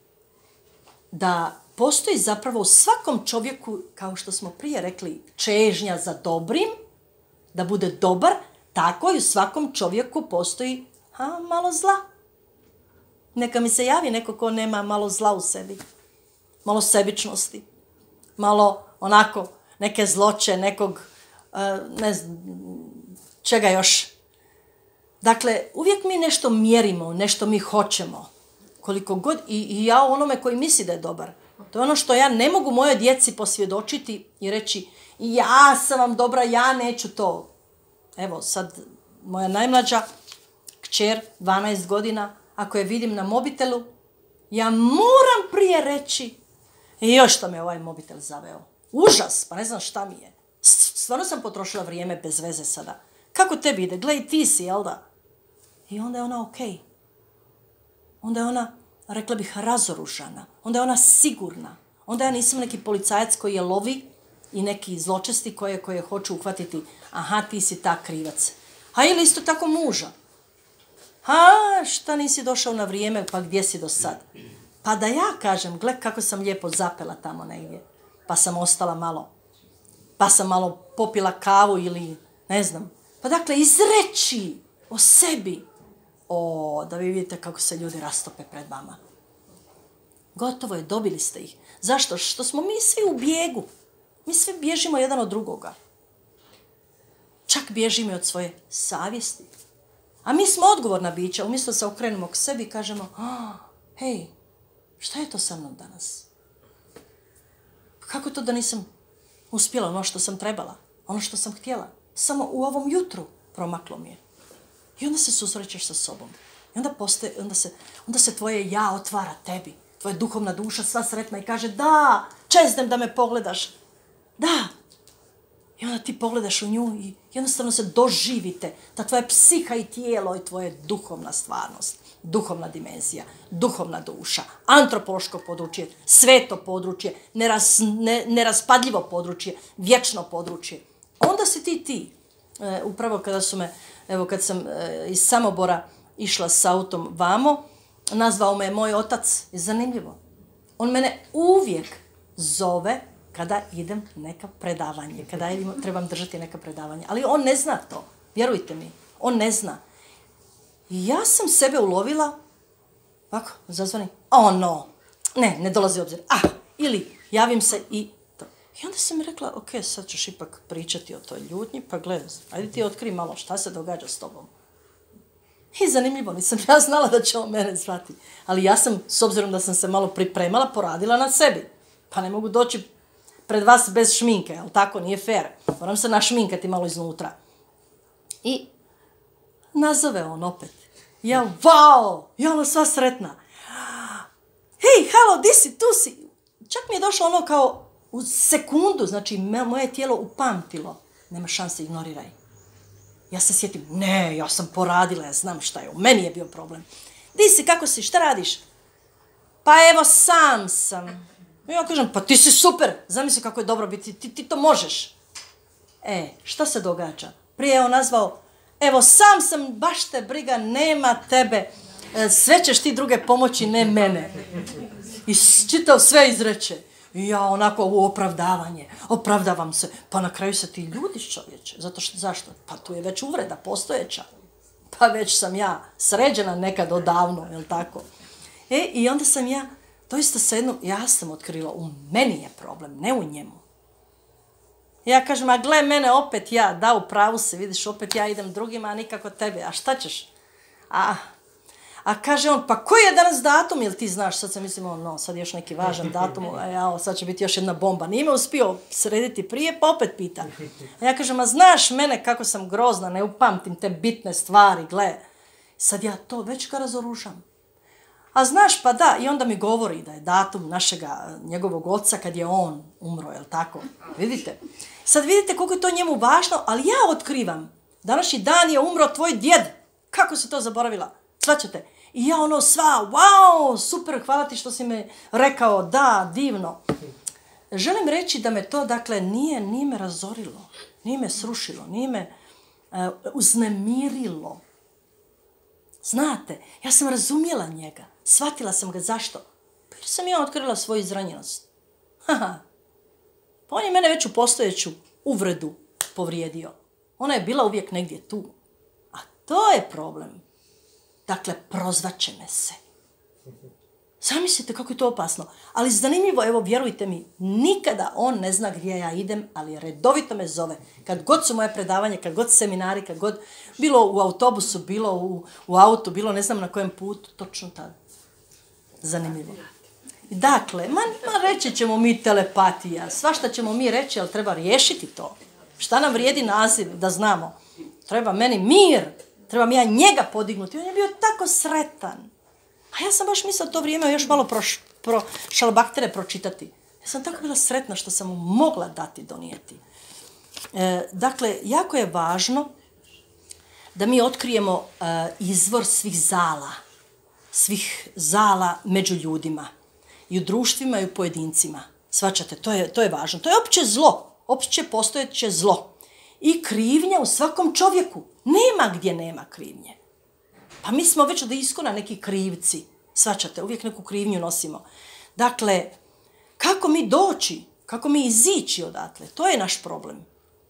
da postoji zapravo u svakom čovjeku, kao što smo prije rekli, čežnja za dobrim, da bude dobar, tako i u svakom čovjeku postoji a, malo zla. Neka mi se javi neko ko nema malo zla u sebi, malo sebičnosti, malo onako neke zloće, nekog, uh, ne znam, čega još. Dakle, uvijek mi nešto mjerimo, nešto mi hoćemo. Koliko god, i, i ja onome koji misli da je dobar. To je ono što ja ne mogu mojoj djeci posvjedočiti i reći ja sam vam dobra, ja neću to. Evo sad moja najmlađa kćer, dvanaest godina, ako je vidim na mobitelu, ja moram prije reći i još što me ovaj mobitel zaveo. Užas, pa ne znam šta mi je. Stvarno sam potrošila vrijeme bez veze sada. Kako tebi ide? Glej, ti si, jel da? I onda je ona okej. Okay. Onda je ona rekla bih, razoružana. Onda je ona sigurna. Onda ja nisam neki policajac koji je lovi i neki zločesti koje, koje hoću uhvatiti. Aha, ti si ta krivac. A ili isto tako muža. Ha, šta nisi došao na vrijeme, pa gdje si do sad? Pa da ja kažem, gle kako sam lijepo zapela tamo negdje. Pa sam ostala malo. Pa sam malo popila kavu ili ne znam. Pa dakle, izreći o sebi. O, da vi vidite kako se ljudi rastope pred vama. Gotovo je, dobili ste ih. Zašto? Što smo mi svi u bijegu. Mi svi bježimo jedan od drugoga. Čak bježimo od svoje savjesti. A mi smo odgovorna bića. Umjesto da se okrenemo k sebi i kažemo, hej, šta je to sa mnom danas? Kako to da nisam uspjela ono što sam trebala? Ono što sam htjela? Samo u ovom jutru promaklo mi je. I onda se susrećeš sa sobom. I onda, postaje, onda, se, onda se tvoje ja otvara tebi. Tvoja duhovna duša sva sretna i kaže, da, čeznem da me pogledaš. Da. I onda ti pogledaš u nju i jednostavno se doživite. Ta tvoja psiha i tijelo i tvoja duhovna stvarnost, duhovna dimenzija, duhovna duša, antropološko područje, sveto područje, neraz, ne, nerazpadljivo područje, vječno područje. Onda si ti ti. E, upravo kada su me, evo kad sam e, iz Samobora išla s autom vamo, nazvao me moj otac. Je zanimljivo. On mene uvijek zove kada idem neka predavanje, kada idem, trebam držati neka predavanje. Ali on ne zna to. Vjerujte mi. On ne zna. I ja sam sebe ulovila, ovako, zazvani, oh no, ne, ne dolazi u obzir. Ah, ili javim se i to. I onda sam mi rekla, ok, sad ćeš ipak pričati o toj ljutnji, pa gledaj, ajde ti otkri malo šta se događa s tobom. I zanimljivo, nisam ja znala da će on mene zvati. Ali ja sam, s obzirom da sam se malo pripremala, poradila na sebi. Pa ne mogu doći pred vas bez šminke, jel tako, nije fair. Moram se našminkati malo iznutra. I nazove on opet. Ja, wow, ja ono sva sretna. Hej, halo, di si, tu si. Čak mi je došlo ono kao u sekundu, znači moje tijelo upamtilo. Nema šanse, ignoriraj. Ja se sjetim, ne, ja sam poradila, ja znam šta je, u meni je bio problem. Di si, kako si, šta radiš? Pa evo, sam sam. I ja kažem, pa ti si super, zamisli kako je dobro biti, ti, ti to možeš. E, šta se događa? Prije je on nazvao, evo, sam sam, baš te briga, nema tebe, sve ćeš ti druge pomoći, ne mene. I čitav sve izreče. I ja onako u opravdavanje, opravdavam se, pa na kraju se ti ljudiš, čovječe. Zato što, zašto? Pa tu je već uvreda postojeća. Pa već sam ja sređena nekad odavno, jel tako? E, i onda sam ja, doista sa jednom, ja sam otkrila, u meni je problem, ne u njemu. Ja kažem, a gle mene opet ja, da, u pravu se, vidiš, opet ja idem drugima, a nikako tebe, a šta ćeš? A, a kaže on, pa koji je danas datum, jel ti znaš, sad sam mislim, on, no, sad je još neki važan datum, a ja, sad će biti još jedna bomba, nije me uspio srediti prije, pa opet pita. A ja kažem, a znaš mene kako sam grozna, ne upamtim te bitne stvari, gle. Sad ja to već ga razoružam. A znaš, pa da, i onda mi govori da je datum našega, njegovog oca kad je on umro, jel tako? Vidite? Sad vidite koliko je to njemu važno, ali ja otkrivam. Današnji dan je umro tvoj djed. Kako si to zaboravila? Svaćate? I ja ono sva, wow, super, hvala ti što si me rekao, da, divno. Želim reći da me to, dakle, nije, nije me razorilo, nije me srušilo, nije me uh, uznemirilo. Znate, ja sam razumjela njega, shvatila sam ga zašto. Pa jer sam ja otkrila svoju izranjenost. Haha. Pa on je mene već u postojeću uvredu povrijedio. Ona je bila uvijek negdje tu. A to je problem. Dakle, prozvaće me se. Zamislite kako je to opasno. Ali zanimljivo, evo, vjerujte mi, nikada on ne zna gdje ja idem, ali redovito me zove. Kad god su moje predavanje, kad god seminari, kad god bilo u autobusu, bilo u, u autu, bilo ne znam na kojem putu, točno tada. Zanimljivo. Dakle, ma, ma reći ćemo mi telepatija, svašta ćemo mi reći, ali treba riješiti to. Šta nam vrijedi naziv, da znamo? Treba meni mir, trebam ja njega podignuti. On je bio tako sretan. A ja sam baš mislila to vrijeme još malo pro, pro šalbaktere pročitati. Ja sam tako bila sretna što sam mu mogla dati, donijeti. E, dakle, jako je važno da mi otkrijemo e, izvor svih zala. svih zala među ljudima. I u društvima i u pojedincima. Svačate, to je, to je važno. To je opće zlo. Opće postojeće zlo. I krivnja u svakom čovjeku. Nema gdje nema krivnje. Pa mi smo već od iskona neki krivci. Svačate, uvijek neku krivnju nosimo. Dakle, kako mi doći, kako mi izići odatle, to je naš problem.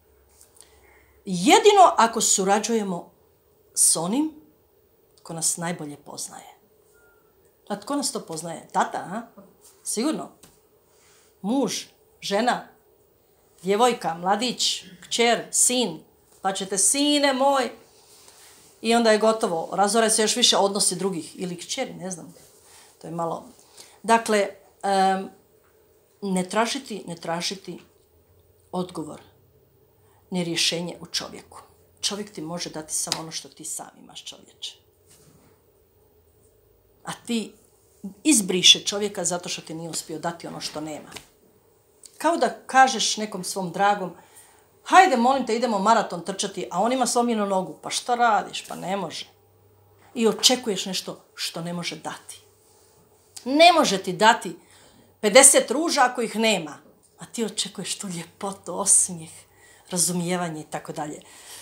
Jedino ako surađujemo s onim ko nas najbolje poznaje. A tko nas to poznaje? Tata, a? Sigurno. Muž, žena, djevojka, mladić, kćer, sin. Pa ćete, sine moj. I onda je gotovo. Razore se još više odnosi drugih. Ili kćeri, ne znam. To je malo... Dakle, um, ne tražiti, ne tražiti odgovor, ni rješenje u čovjeku. Čovjek ti može dati samo ono što ti sam imaš, čovječe. A ti izbriše čovjeka zato što ti nije uspio dati ono što nema. Kao da kažeš nekom svom dragom, hajde, molim te, idemo maraton trčati, a on ima slomljenu nogu. Pa šta radiš? Pa ne može. I očekuješ nešto što ne može dati. Ne može ti dati pedeset ruža ako ih nema. A ti očekuješ tu ljepotu, osmijeh, razumijevanje i tako dalje.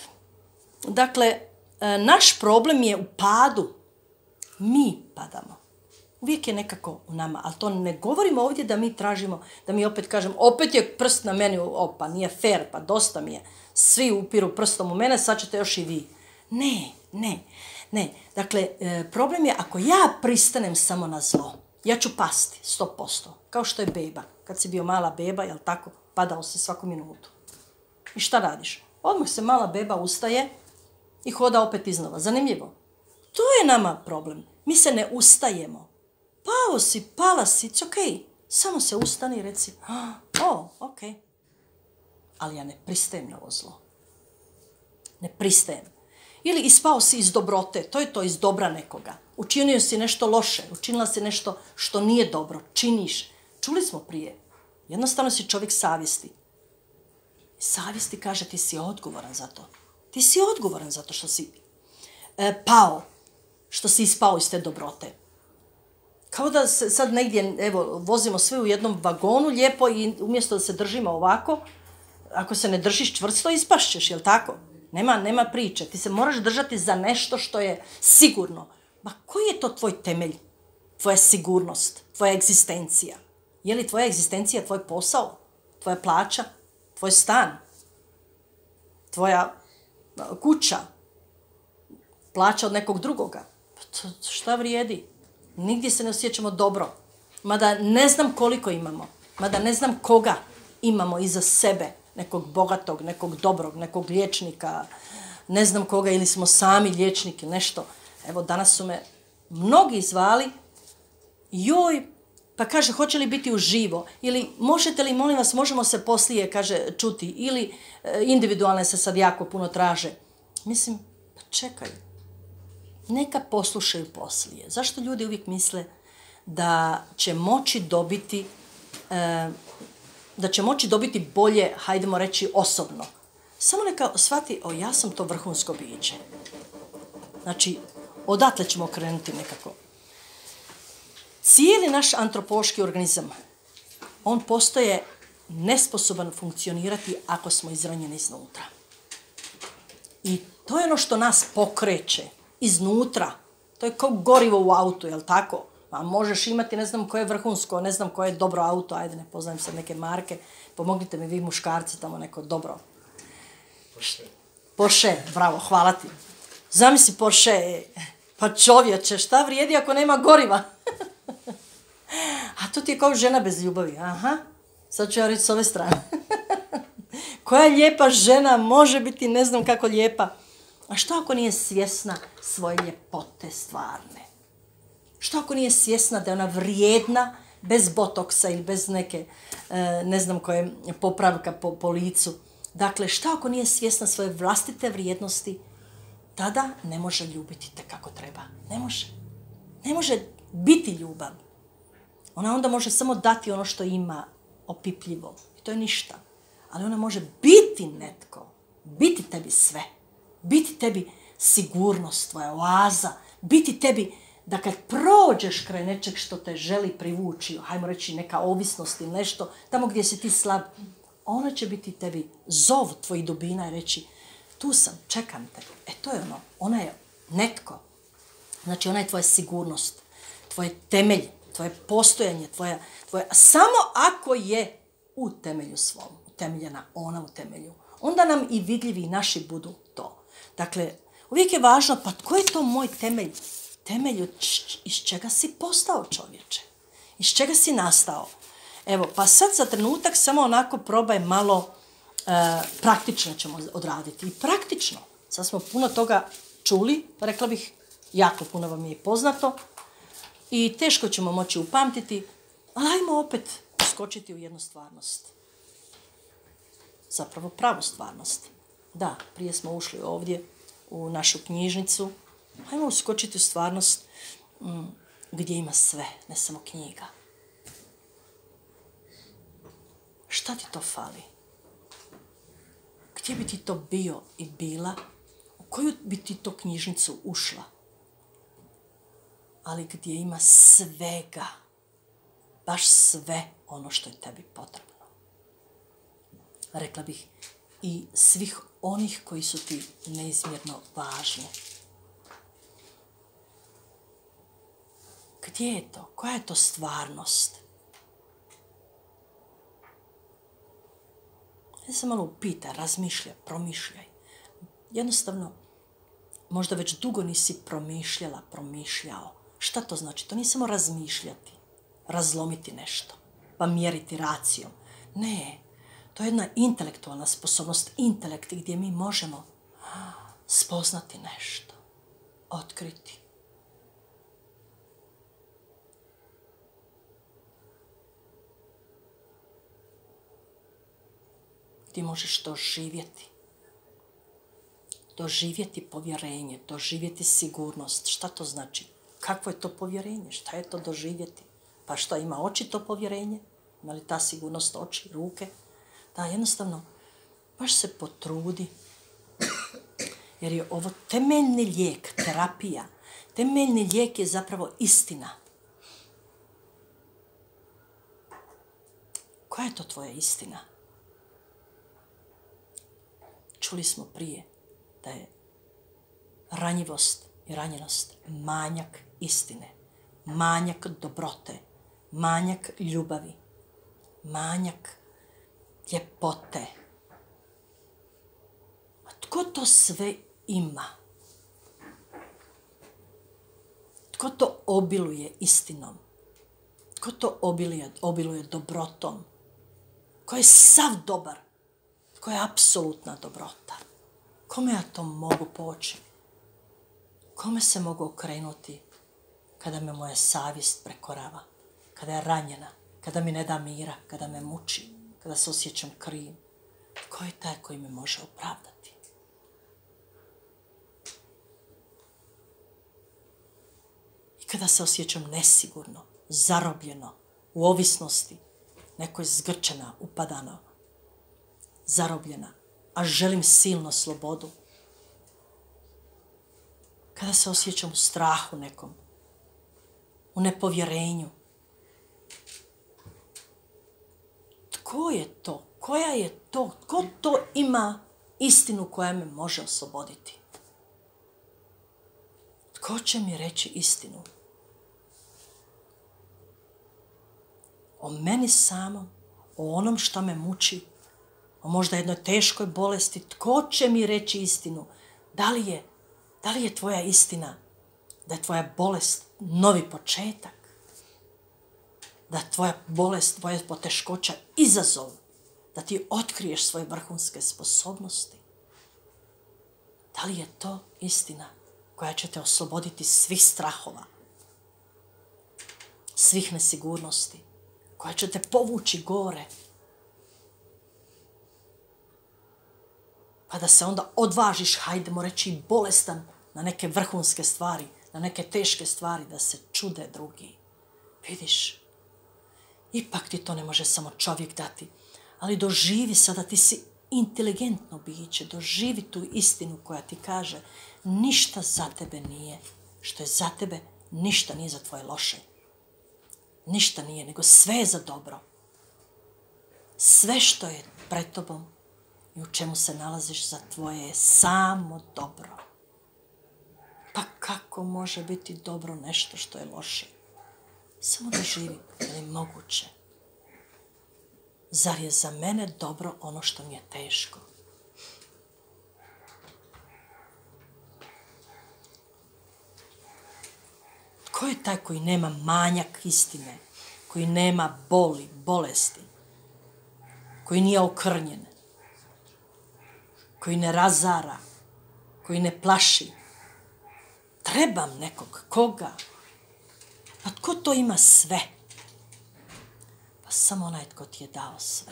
Dakle, naš problem je u padu. Mi padamo. Uvijek je nekako u nama, ali to ne govorimo ovdje da mi tražimo, da mi opet kažem, opet je prst na meni, o, pa nije fair, pa dosta mi je. Svi upiru prstom u mene, sad ćete još i vi. Ne, ne, ne. Dakle, problem je ako ja pristanem samo na zlo, ja ću pasti, sto posto. Kao što je beba. Kad si bio mala beba, jel tako, padao si svaku minutu. I šta radiš? Odmah se mala beba ustaje i hoda opet iznova. Zanimljivo. To je nama problem. Mi se ne ustajemo. Pao si, pala si, it's okej. Samo se ustani i reci, o, okej. Ali ja ne pristajem na ovo zlo. Ne pristajem. Ili ispao si iz dobrote, to je to, iz dobra nekoga. Učinio si nešto loše, učinila si nešto što nije dobro, činiš. Čuli smo prije. Jednostavno si čovjek savjesti. Savjesti kaže ti si odgovoran za to. Ti si odgovoran za to što si e, pao, što si ispao iz te dobrote. Kao da se sad negdje, evo, vozimo sve u jednom vagonu lijepo i umjesto da se držimo ovako, ako se ne držiš čvrsto, ispašćeš, jel tako? Nema, nema priče. Ti se moraš držati za nešto što je sigurno. Ma koji je to tvoj temelj? Tvoja sigurnost, tvoja egzistencija. Je li tvoja egzistencija tvoj posao? Tvoja plaća? Tvoj stan? Tvoja kuća? Plaća od nekog drugoga? Pa šta vrijedi? Nigdje se ne osjećamo dobro. Mada ne znam koliko imamo. Mada ne znam koga imamo iza sebe. Nekog bogatog, nekog dobrog, nekog liječnika. Ne znam koga, ili smo sami liječnik ili nešto. Evo, danas su me mnogi zvali. Joj, pa kaže, hoće li biti uživo? Ili možete li, molim vas, možemo se poslije, kaže, čuti. Ili individualne se sad jako puno traže. Mislim, pa čekaj. Neka poslušaju poslije. Zašto ljudi uvijek misle da će moći dobiti, e, da će moći dobiti bolje, hajdemo reći, osobno? Samo neka shvati, o, ja sam to vrhunsko biće. Znači, odatle ćemo krenuti nekako. Cijeli naš antropološki organizam, on postaje nesposoban funkcionirati ako smo izranjeni iznutra. I to je ono što nas pokreće. Iznutra. To je kao gorivo u autu, jel tako? A možeš imati, ne znam koje je vrhunsko, ne znam koje je dobro auto, ajde, ne poznajem sad neke marke, pomognite mi vi muškarci tamo neko dobro. Porsche. Porsche, bravo, hvala ti. Zamisli Porsche, pa čovječe, šta vrijedi ako nema goriva? A to ti je kao žena bez ljubavi. Aha, sad ću ja reći s ove strane. Koja lijepa žena može biti ne znam kako lijepa. A što ako nije svjesna svoje ljepote stvarne? Što ako nije svjesna da je ona vrijedna bez botoksa ili bez neke, ne znam koje, popravka po, po licu? Dakle, što ako nije svjesna svoje vlastite vrijednosti, tada ne može ljubiti te kako treba. Ne može. Ne može biti ljubav. Ona onda može samo dati ono što ima opipljivo. I to je ništa. Ali ona može biti netko. Biti tebi sve. Biti tebi sigurnost, tvoja oaza. Biti tebi da kad prođeš kraj nečeg što te želi privući, hajmo reći neka ovisnost ili nešto, tamo gdje si ti slab, ona će biti tebi zov tvojih dubina i reći, tu sam, čekam te. E to je ono, ona je netko. Znači ona je tvoja sigurnost, tvoje temelj, tvoje postojanje, tvoja, tvoje, samo ako je u temelju svom, utemeljena ona u temelju, onda nam i vidljivi naši budu to. Dakle, uvijek je važno, pa tko je to moj temelj? Temelj iz čega si postao čovječe? Iz čega si nastao? Evo, pa sad za trenutak samo onako probaj malo e, praktično ćemo odraditi. I praktično, sad smo puno toga čuli, rekla bih, jako puno vam je poznato i teško ćemo moći upamtiti, ali ajmo opet uskočiti u jednu stvarnost. Zapravo pravu stvarnost. Da, prije smo ušli ovdje u našu knjižnicu. Ajmo uskočiti u stvarnost mm, gdje ima sve, ne samo knjiga. Šta ti to fali? Gdje bi ti to bio i bila? U koju bi ti to knjižnicu ušla? Ali gdje ima svega, baš sve ono što je tebi potrebno. Rekla bih, i svih onih koji su ti neizmjerno važni. Gdje je to? Koja je to stvarnost? Ja se malo upita, razmišlja, promišljaj. Jednostavno, možda već dugo nisi promišljala, promišljao. Šta to znači? To nije samo razmišljati, razlomiti nešto, pa mjeriti racijom. Ne, to je jedna intelektualna sposobnost, intelekt gdje mi možemo spoznati nešto, otkriti. Gdje možeš doživjeti. Doživjeti povjerenje, doživjeti sigurnost. Šta to znači? Kakvo je to povjerenje? Šta je to doživjeti? Pa šta, ima oči to povjerenje? Ima li ta sigurnost oči, ruke? Da, jednostavno, baš se potrudi. Jer je ovo temeljni lijek, terapija. Temeljni lijek je zapravo istina. Koja je to tvoja istina? Čuli smo prije da je ranjivost i ranjenost manjak istine, manjak dobrote, manjak ljubavi, manjak ljepote. A tko to sve ima? Tko to obiluje istinom? Tko to obiluje, obiluje dobrotom? Ko je sav dobar? Tko je apsolutna dobrota? Kome ja to mogu poći? Kome se mogu okrenuti kada me moja savjest prekorava, kada je ranjena, kada mi ne da mira, kada me muči, kada se osjećam krivim? Ko je taj koji me može opravdati? I kada se osjećam nesigurno, zarobljeno, u ovisnosti, neko je zgrčena, upadano, zarobljena, a želim silno slobodu. Kada se osjećam u strahu nekom, u nepovjerenju. Tko je to? Koja je to? Tko to ima istinu koja me može osloboditi? Tko će mi reći istinu? O meni samom, o onom što me muči, o možda jednoj teškoj bolesti. Tko će mi reći istinu? Da li je, da li je tvoja istina da je tvoja bolest novi početak? Da je tvoja bolest, tvoja poteškoća izazov da ti otkriješ svoje vrhunske sposobnosti? Da li je to istina koja će te osloboditi svih strahova, svih nesigurnosti, koja će te povući gore? Pa da se onda odvažiš, hajdemo reći, bolestan na neke vrhunske stvari, na neke teške stvari, da se čude drugi. Vidiš, ipak ti to ne može samo čovjek dati, ali doživi sada, ti si inteligentno biće, doživi tu istinu koja ti kaže ništa za tebe nije što je za tebe ništa nije za tvoje loše. Ništa nije, nego sve je za dobro. Sve što je pred tobom i u čemu se nalaziš za tvoje je samo dobro. Pa kako može biti dobro nešto što je loše? Samo da živi, da je moguće. Zar je za mene dobro ono što mi je teško? Ko je taj koji nema manjak istine, koji nema boli, bolesti, koji nije okrnjen, koji ne razara, koji ne plaši? Trebam nekog. Koga? Pa tko to ima sve? Pa samo onaj tko ti je dao sve.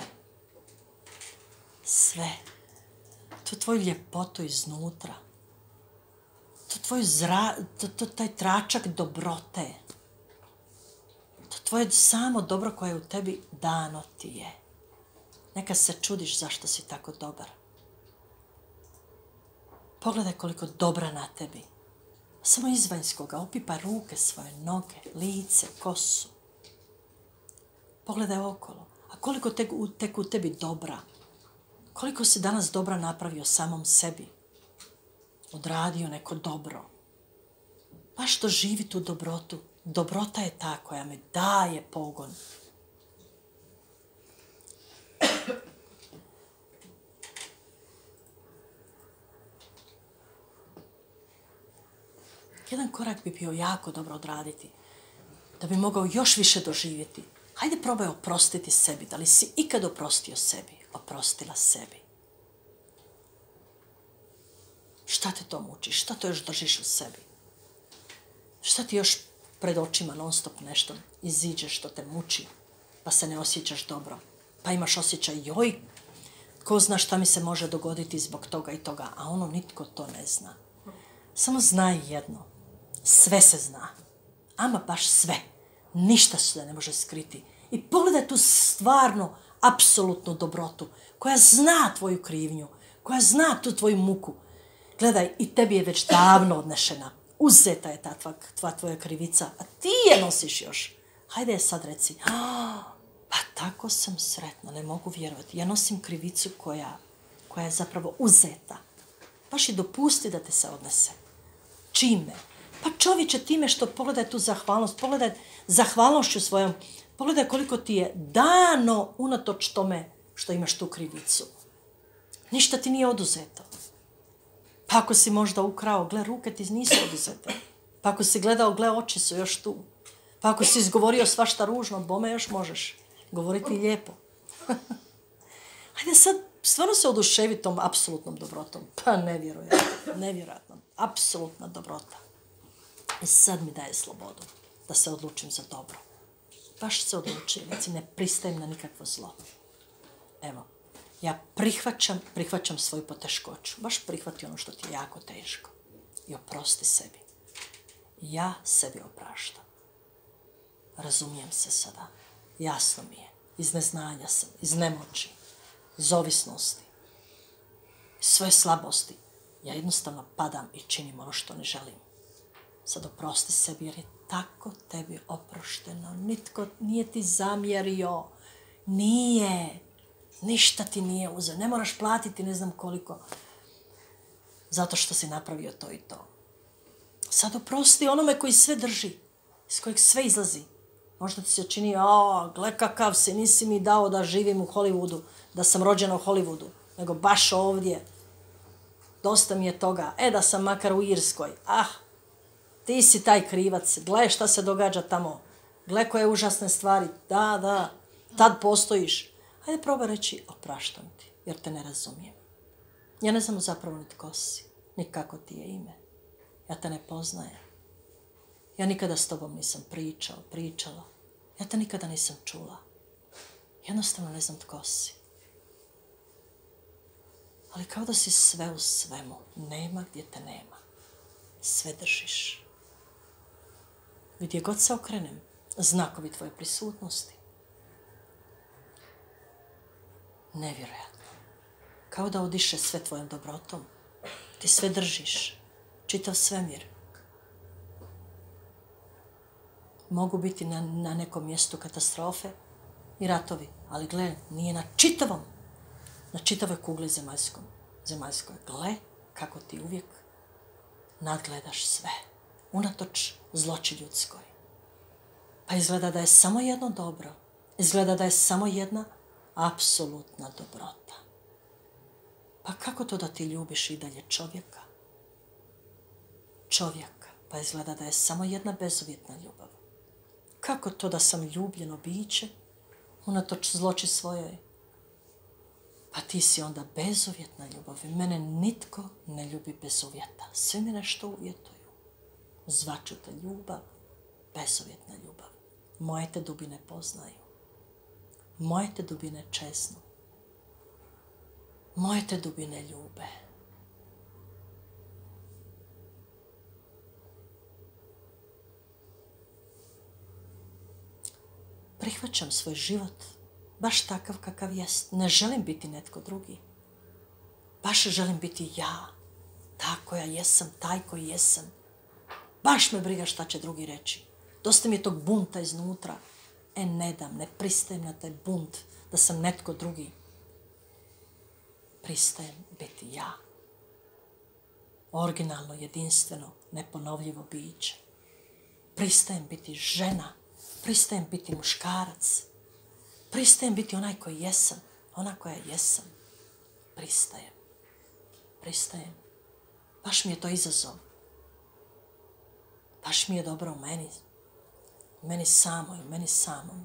Sve. To tvoju ljepotu iznutra. To tvoj zra, to, to, taj tračak dobrote. To tvoje samo dobro koje je u tebi dano ti je. Neka se čudiš zašto si tako dobar. Pogledaj koliko dobra na tebi. Samo izvanjskoga, opipaj ruke svoje, noge, lice, kosu. Pogledaj okolo. A koliko tek, tek u tebi dobra. Koliko si danas dobra napravio samom sebi. Odradio neko dobro. Baš to živi tu dobrotu. Dobrota je ta koja me daje pogon. Jedan korak bi bio jako dobro odraditi. Da bi mogao još više doživjeti. Hajde probaj oprostiti sebi. Da li si ikad oprostio sebi? Oprostila sebi. Šta te to muči? Šta to još držiš u sebi? Šta ti još pred očima non stop nešto iziđe što te muči? Pa se ne osjećaš dobro. Pa imaš osjećaj, joj, ko zna šta mi se može dogoditi zbog toga i toga. A ono nitko to ne zna. Samo znaj jedno. Sve se zna. Ama baš sve. Ništa se ne može skriti. I pogledaj tu stvarno, apsolutnu dobrotu koja zna tvoju krivnju, koja zna tu tvoju muku. Gledaj, i tebi je već davno odnešena. Uzeta je ta tva, tva tvoja krivica, a ti je nosiš još. Hajde je sad reci, pa tako sam sretna, ne mogu vjerovati. Ja nosim krivicu koja, koja je zapravo uzeta. Baš i dopusti da te se odnese. Čime? Pa čovječe, time što pogledaj tu zahvalnost, pogledaj zahvalnošću svojom, pogledaj koliko ti je dano unatoč tome što imaš tu krivicu. Ništa ti nije oduzeto. Pa ako si možda ukrao, gle, ruke ti nisu oduzete. Pa ako si gledao, gle, oči su još tu. Pa ako si izgovorio svašta ružno, bome još možeš govoriti lijepo. Hajde sad, stvarno se oduševi tom apsolutnom dobrotom. Pa nevjerojatno, nevjerojatno. Apsolutna dobrota. I sad mi daje slobodu da se odlučim za dobro. Baš se odlučim, znači ne pristajem na nikakvo zlo. Evo, ja prihvaćam, prihvaćam svoju poteškoću. Baš prihvati ono što ti je jako teško. I oprosti sebi. Ja sebi opraštam. Razumijem se sada. Jasno mi je. Iz neznanja sam, iz nemoći, iz ovisnosti, iz svoje slabosti. Ja jednostavno padam i činim ono što ne želim. Sad oprosti sebi jer je tako tebi oprošteno. Nitko nije ti zamjerio. Nije. Ništa ti nije uzeo. Ne moraš platiti ne znam koliko. Zato što si napravio to i to. Sad oprosti onome koji sve drži. Iz kojeg sve izlazi. Možda ti se čini, a, gle kakav si, nisi mi dao da živim u Hollywoodu, da sam rođena u Hollywoodu, nego baš ovdje. Dosta mi je toga. E, da sam makar u Irskoj. Ah, ti si taj krivac. Gle šta se događa tamo. Gle koje užasne stvari. Da, da, tad postojiš. Hajde probaj reći, opraštam ti, jer te ne razumijem. Ja ne znam zapravo ni tko si, ni kako ti je ime. Ja te ne poznajem. Ja nikada s tobom nisam pričao, pričala. Ja te nikada nisam čula. Jednostavno ne znam tko si. Ali kao da si sve u svemu. Nema gdje te nema. Sve držiš. Gdje god se okrenem, znakovi tvoje prisutnosti. Nevjerojatno. Kao da odiše sve tvojom dobrotom. Ti sve držiš. Čitav svemir. Mogu biti na, na nekom mjestu katastrofe i ratovi, ali gle, nije na čitavom, na čitavoj kugli zemaljskom, zemaljskoj. Gle kako ti uvijek nadgledaš sve, unatoč zloči ljudskoj. Pa izgleda da je samo jedno dobro, izgleda da je samo jedna apsolutna dobrota. Pa kako to da ti ljubiš i dalje čovjeka? Čovjeka, pa izgleda da je samo jedna bezuvjetna ljubav. Kako to da sam ljubljeno biće, unatoč zloči svojoj? Pa ti si onda bezuvjetna ljubav i mene nitko ne ljubi bez uvjeta. Svi mi nešto uvjetuju. Zvaču te ljubav, bezuvjetna ljubav. Moje te dubine poznaju. Moje te dubine česnu. Moje te dubine ljube. Prihvaćam svoj život baš takav kakav jest. Ne želim biti netko drugi. Baš želim biti ja. Ta koja jesam, taj koji jesam. Baš me briga šta će drugi reći. Dosta mi je tog bunta iznutra. E, ne dam, ne pristajem na taj bunt da sam netko drugi. Pristajem biti ja. Originalno, jedinstveno, neponovljivo biće. Pristajem biti žena. Pristajem biti muškarac. Pristajem biti onaj koji jesam. Ona koja jesam. Pristajem. Pristajem. Baš mi je to izazov. Baš mi je dobro u meni. U meni samoj, u meni samom.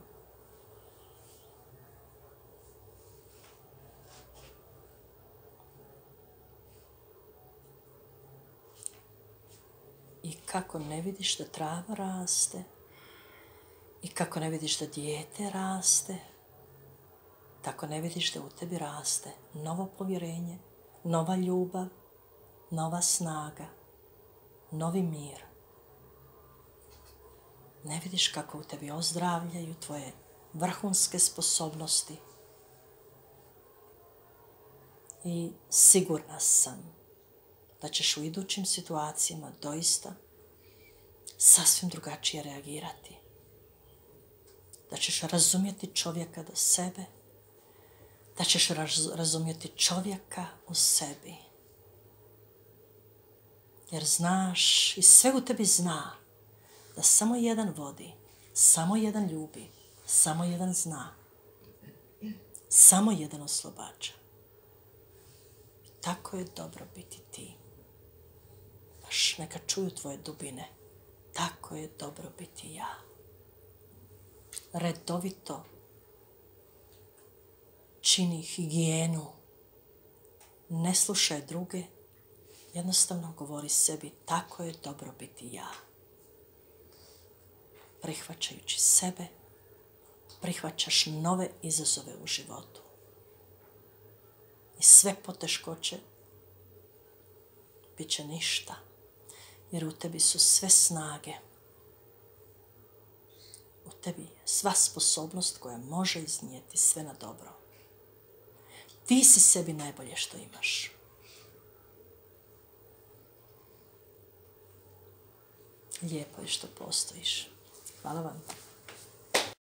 I kako ne vidiš da trava raste, i kako ne vidiš da dijete raste, tako ne vidiš da u tebi raste novo povjerenje, nova ljubav, nova snaga, novi mir. Ne vidiš kako u tebi ozdravljaju tvoje vrhunske sposobnosti. I sigurna sam da ćeš u idućim situacijama doista sasvim drugačije reagirati. Da ćeš razumjeti čovjeka do sebe, da ćeš raz, razumjeti čovjeka u sebi. Jer znaš i sve u tebi zna da samo jedan vodi, samo jedan ljubi, samo jedan zna, samo jedan oslobađa. I tako je dobro biti ti. Baš neka čuju tvoje dubine. Tako je dobro biti ja. Redovito čini higijenu. Ne slušaj druge. Jednostavno govori sebi, tako je dobro biti ja. Prihvaćajući sebe, prihvaćaš nove izazove u životu. I sve poteškoće bit će ništa, jer u tebi su sve snage. U tebi je sva sposobnost koja može iznijeti sve na dobro. Ti si sebi najbolje što imaš. Lijepo je što postojiš. Hvala vam.